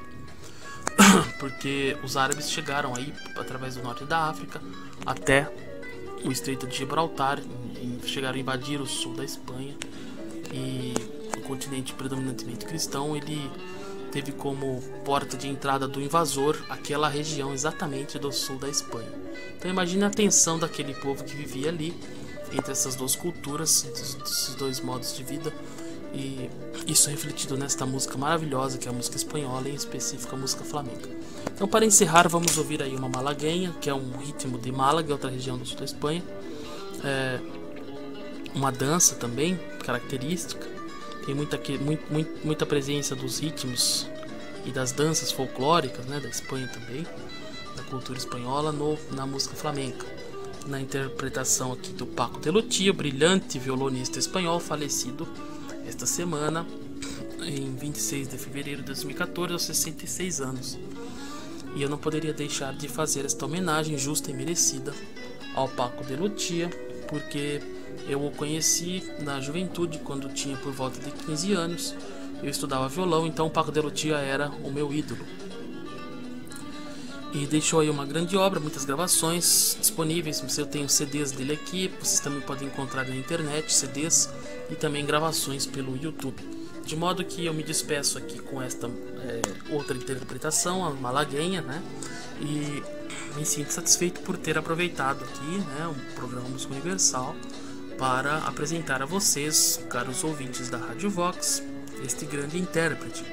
Porque os árabes chegaram aí através do norte da África até o Estreito de Gibraltar, e chegaram a invadir o sul da Espanha. E o continente predominantemente cristão, ele teve como porta de entrada do invasor aquela região exatamente do sul da Espanha. Então imagine a tensão daquele povo que vivia ali, entre essas duas culturas, esses dois modos de vida, e isso é refletido nesta música maravilhosa que é a música espanhola, em específico a música flamenca. Então, para encerrar, vamos ouvir aí uma malagueña, que é um ritmo de Málaga, outra região do sul da Espanha, é uma dança também característica. Tem muita, muito, muito, muita presença dos ritmos e das danças folclóricas, né, da Espanha também, da cultura espanhola, no, na música flamenca. na interpretação aqui do Paco de Lucía, brilhante violonista espanhol falecido esta semana, em vinte e seis de fevereiro de dois mil e quatorze, aos sessenta e seis anos. E eu não poderia deixar de fazer esta homenagem justa e merecida ao Paco de Lucía, porque eu o conheci na juventude, quando tinha por volta de quinze anos. Eu estudava violão, então o Paco de Lucía era o meu ídolo. E deixou aí uma grande obra, muitas gravações disponíveis. Eu tenho C Ds dele aqui, vocês também podem encontrar na internet C Ds e também gravações pelo YouTube. De modo que eu me despeço aqui com esta é, outra interpretação, a malaguenha, né? E me sinto satisfeito por ter aproveitado aqui, né, um programa Música Universal para apresentar a vocês, caros ouvintes da Rádio Vox, este grande intérprete.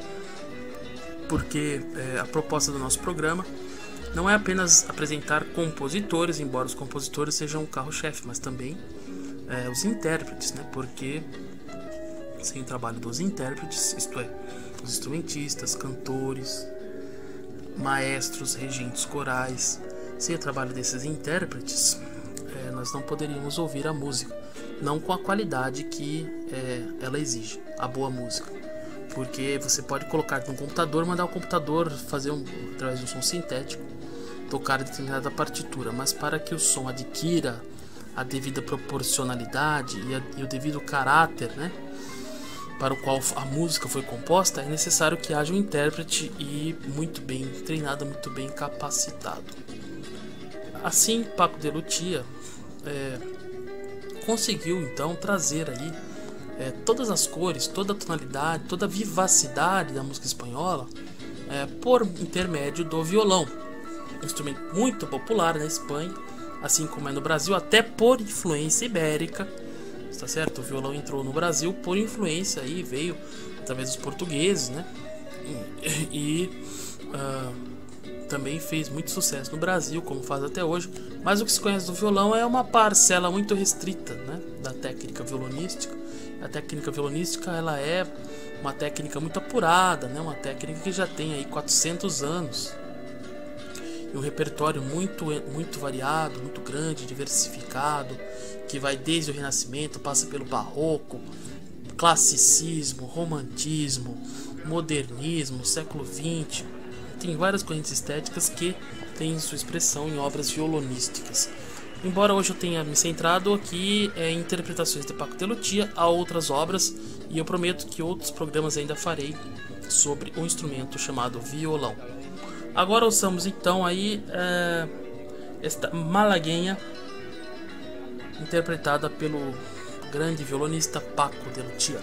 Porque é, a proposta do nosso programa não é apenas apresentar compositores, embora os compositores sejam o carro-chefe, mas também é, os intérpretes, né? Porque sem o trabalho dos intérpretes, isto é, os instrumentistas, cantores, maestros, regentes corais, sem o trabalho desses intérpretes, é, nós não poderíamos ouvir a música, não com a qualidade que é, ela exige, a boa música. Porque você pode colocar no computador, mandar o computador fazer um, através de um som sintético, tocar determinada partitura, mas para que o som adquira a devida proporcionalidade e, a, e o devido caráter, né, para o qual a música foi composta, é necessário que haja um intérprete e muito bem treinado, muito bem capacitado. Assim, Paco de Lucía é, conseguiu então trazer aí é, todas as cores, toda a tonalidade, toda a vivacidade da música espanhola é, por intermédio do violão, um instrumento muito popular na Espanha, assim como é no Brasil, até por influência ibérica. Tá certo? O violão entrou no Brasil por influência aí, veio através dos portugueses, né? E, e uh, também fez muito sucesso no Brasil, como faz até hoje. Mas o que se conhece do violão é uma parcela muito restrita, né, da técnica violonística. A técnica violonística, ela é uma técnica muito apurada, né? Uma técnica que já tem aí quatrocentos anos. E um repertório muito, muito variado, muito grande, diversificado, que vai desde o Renascimento, passa pelo Barroco, Classicismo, Romantismo, Modernismo, século vinte. Tem várias correntes estéticas que têm sua expressão em obras violonísticas. Embora hoje eu tenha me centrado aqui em interpretações de Paco de Lucía, há outras obras, e eu prometo que outros programas ainda farei sobre um instrumento chamado violão. Agora ouçamos então aí é, esta malaguenha interpretada pelo grande violonista Paco de Lucía.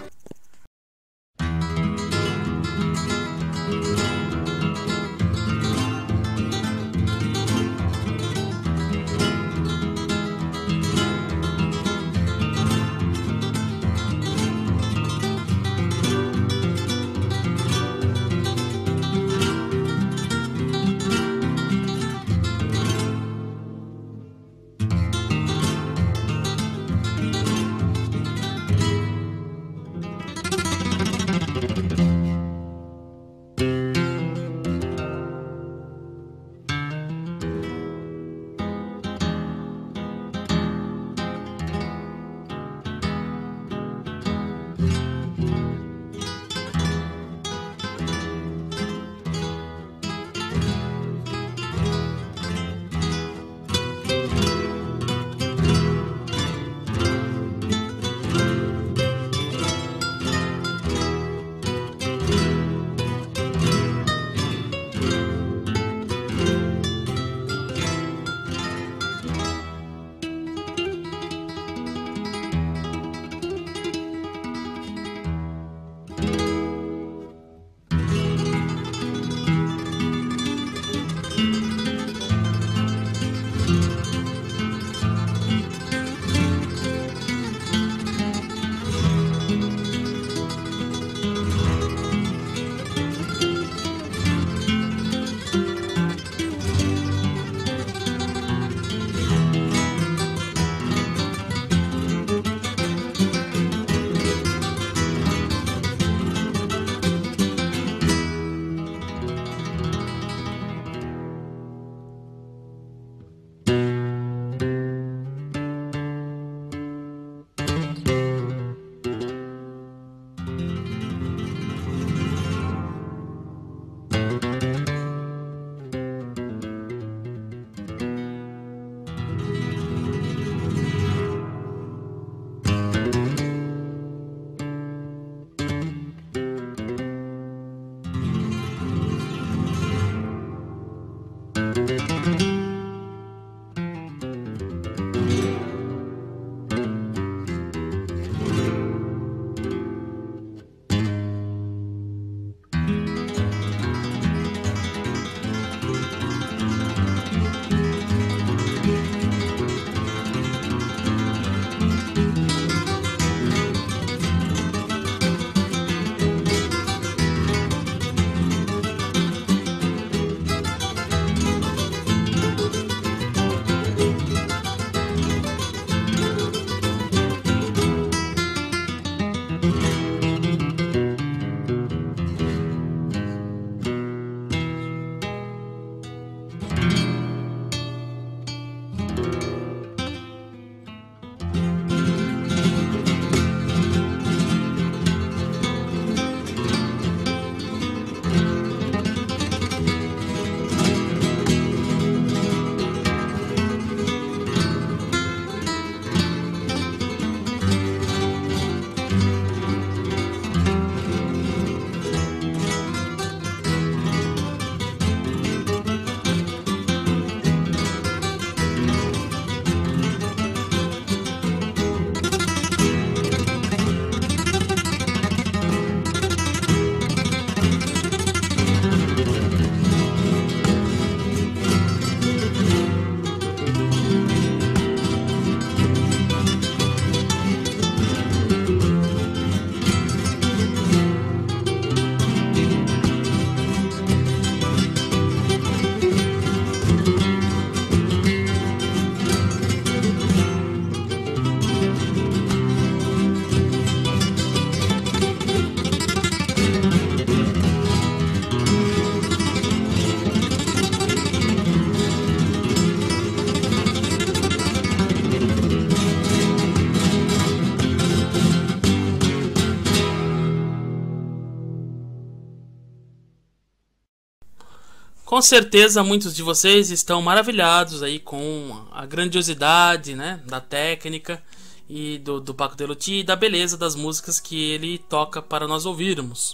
Com certeza muitos de vocês estão maravilhados aí com a grandiosidade, né, da técnica e do, do Paco de Lucia e da beleza das músicas que ele toca para nós ouvirmos.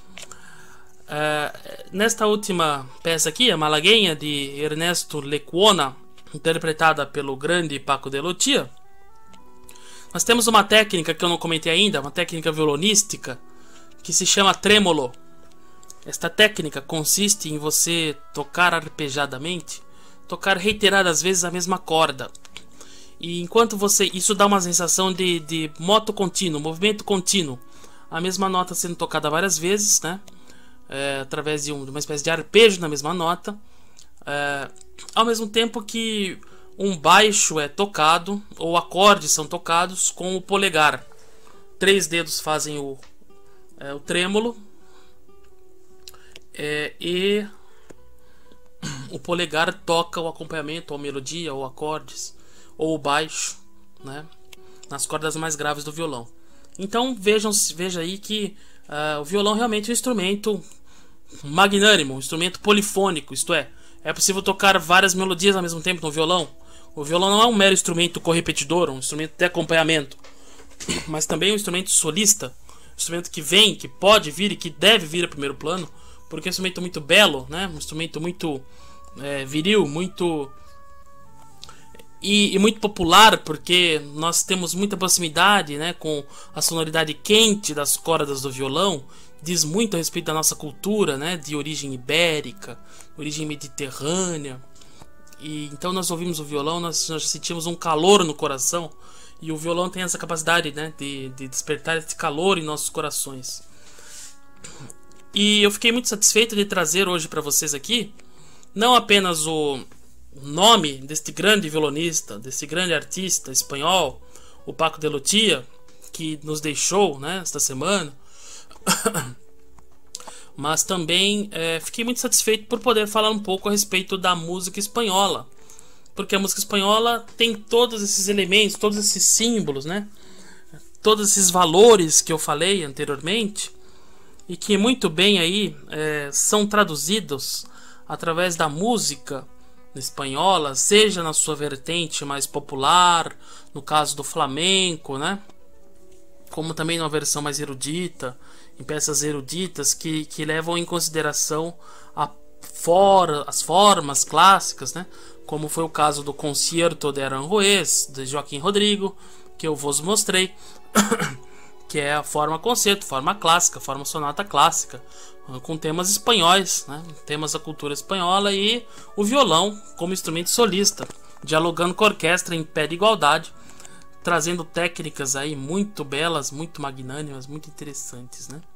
Uh, nesta última peça aqui, a Malagueña de Ernesto Lecuona, interpretada pelo grande Paco de Lucia, nós temos uma técnica que eu não comentei ainda, uma técnica violonística que se chama trêmolo. Esta técnica consiste em você tocar arpejadamente, tocar reiteradas vezes a mesma corda. E enquanto você... Isso dá uma sensação de, de moto contínuo, movimento contínuo. A mesma nota sendo tocada várias vezes, né? É, através de, um, de uma espécie de arpejo na mesma nota. É, ao mesmo tempo que um baixo é tocado, ou acordes são tocados com o polegar. Três dedos fazem o, é, o trêmolo. É, e o polegar toca o acompanhamento, ou melodia, ou acordes, ou o baixo, né, nas cordas mais graves do violão. Então vejam, veja aí que uh, o violão realmente é um instrumento magnânimo, um instrumento polifônico, isto é, é possível tocar várias melodias ao mesmo tempo no violão. O violão não é um mero instrumento correpetidor, um instrumento de acompanhamento, mas também um instrumento solista, um instrumento que vem, que pode vir e que deve vir a primeiro plano, porque é um instrumento muito belo, né? Um instrumento muito é, viril, muito e, e muito popular, porque nós temos muita proximidade, né, com a sonoridade quente das cordas do violão. Diz muito a respeito da nossa cultura, né, de origem ibérica, origem mediterrânea. E então nós ouvimos o violão, nós, nós sentimos um calor no coração, e o violão tem essa capacidade, né, de, de despertar esse calor em nossos corações. E eu fiquei muito satisfeito de trazer hoje para vocês aqui não apenas o nome deste grande violonista, desse grande artista espanhol, o Paco de Lucia, que nos deixou, né, esta semana, mas também é, fiquei muito satisfeito por poder falar um pouco a respeito da música espanhola, porque a música espanhola tem todos esses elementos, todos esses símbolos, né, todos esses valores que eu falei anteriormente, e que muito bem aí é, são traduzidos através da música espanhola, seja na sua vertente mais popular, no caso do flamenco, né? Como também numa versão mais erudita, em peças eruditas que, que levam em consideração a for, as formas clássicas, né? Como foi o caso do Concerto de Aranjuez, de Joaquim Rodrigo, que eu vos mostrei, que é a forma concerto, forma clássica, forma sonata clássica, com temas espanhóis, né? Temas da cultura espanhola, e o violão como instrumento solista, dialogando com a orquestra em pé de igualdade, trazendo técnicas aí muito belas, muito magnânimas, muito interessantes, né?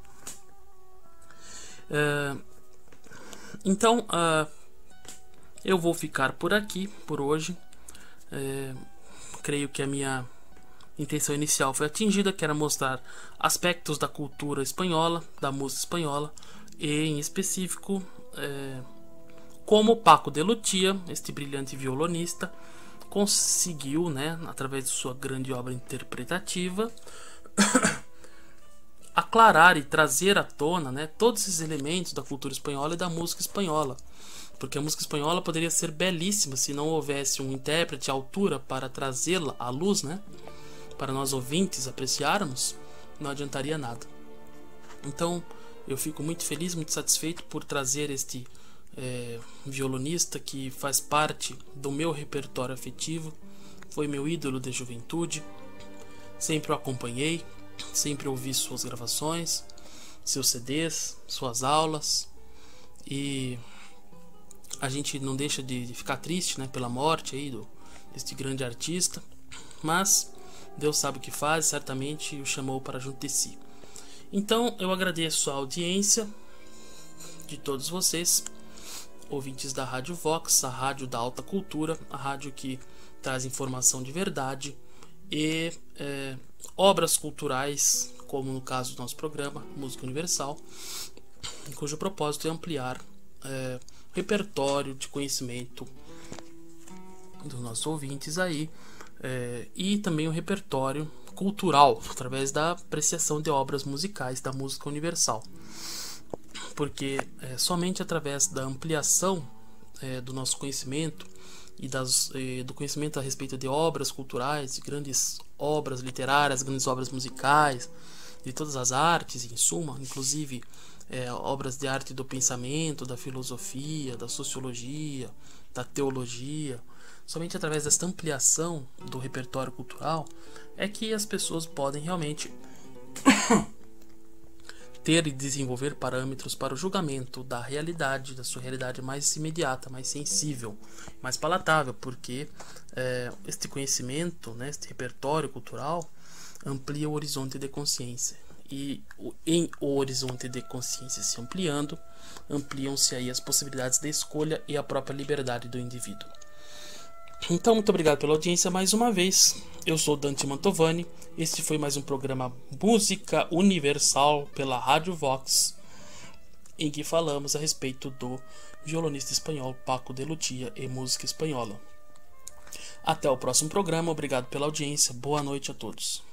Uh, então, uh, eu vou ficar por aqui por hoje. Uh, creio que a minha intenção inicial foi atingida, que era mostrar aspectos da cultura espanhola, da música espanhola, e em específico uh, como Paco de Lucía, este brilhante violonista, conseguiu, né, através de sua grande obra interpretativa, aclarar e trazer à tona, né, todos esses elementos da cultura espanhola e da música espanhola. Porque a música espanhola poderia ser belíssima se não houvesse um intérprete à altura para trazê-la à luz, né, para nós ouvintes apreciarmos, não adiantaria nada. Então, eu fico muito feliz, muito satisfeito por trazer este É, violonista que faz parte do meu repertório afetivo, foi meu ídolo de juventude, sempre o acompanhei, sempre ouvi suas gravações, seus C Ds, suas aulas, e a gente não deixa de, de ficar triste, né, pela morte aí do, deste grande artista, mas Deus sabe o que faz, certamente o chamou para junto de si. Então eu agradeço a audiência de todos vocês, ouvintes da Rádio Vox, a rádio da alta cultura, a rádio que traz informação de verdade e é, obras culturais, como no caso do nosso programa Música Universal, cujo propósito é ampliar é, o repertório de conhecimento dos nossos ouvintes aí, é, e também o repertório cultural através da apreciação de obras musicais da música universal. Porque é, somente através da ampliação é, do nosso conhecimento e das, é, do conhecimento a respeito de obras culturais, de grandes obras literárias, grandes obras musicais, de todas as artes, em suma, inclusive é, obras de arte do pensamento, da filosofia, da sociologia, da teologia, somente através desta ampliação do repertório cultural é que as pessoas podem realmente ter e desenvolver parâmetros para o julgamento da realidade, da sua realidade mais imediata, mais sensível, mais palatável, porque é, este conhecimento, né, este repertório cultural amplia o horizonte de consciência, e em o horizonte de consciência se ampliando, ampliam-se aí as possibilidades de escolha e a própria liberdade do indivíduo. Então, muito obrigado pela audiência mais uma vez. Eu sou Dante Mantovani. Este foi mais um programa Música Universal pela Rádio Vox, em que falamos a respeito do violonista espanhol Paco de Lucía e música espanhola. Até o próximo programa. Obrigado pela audiência. Boa noite a todos.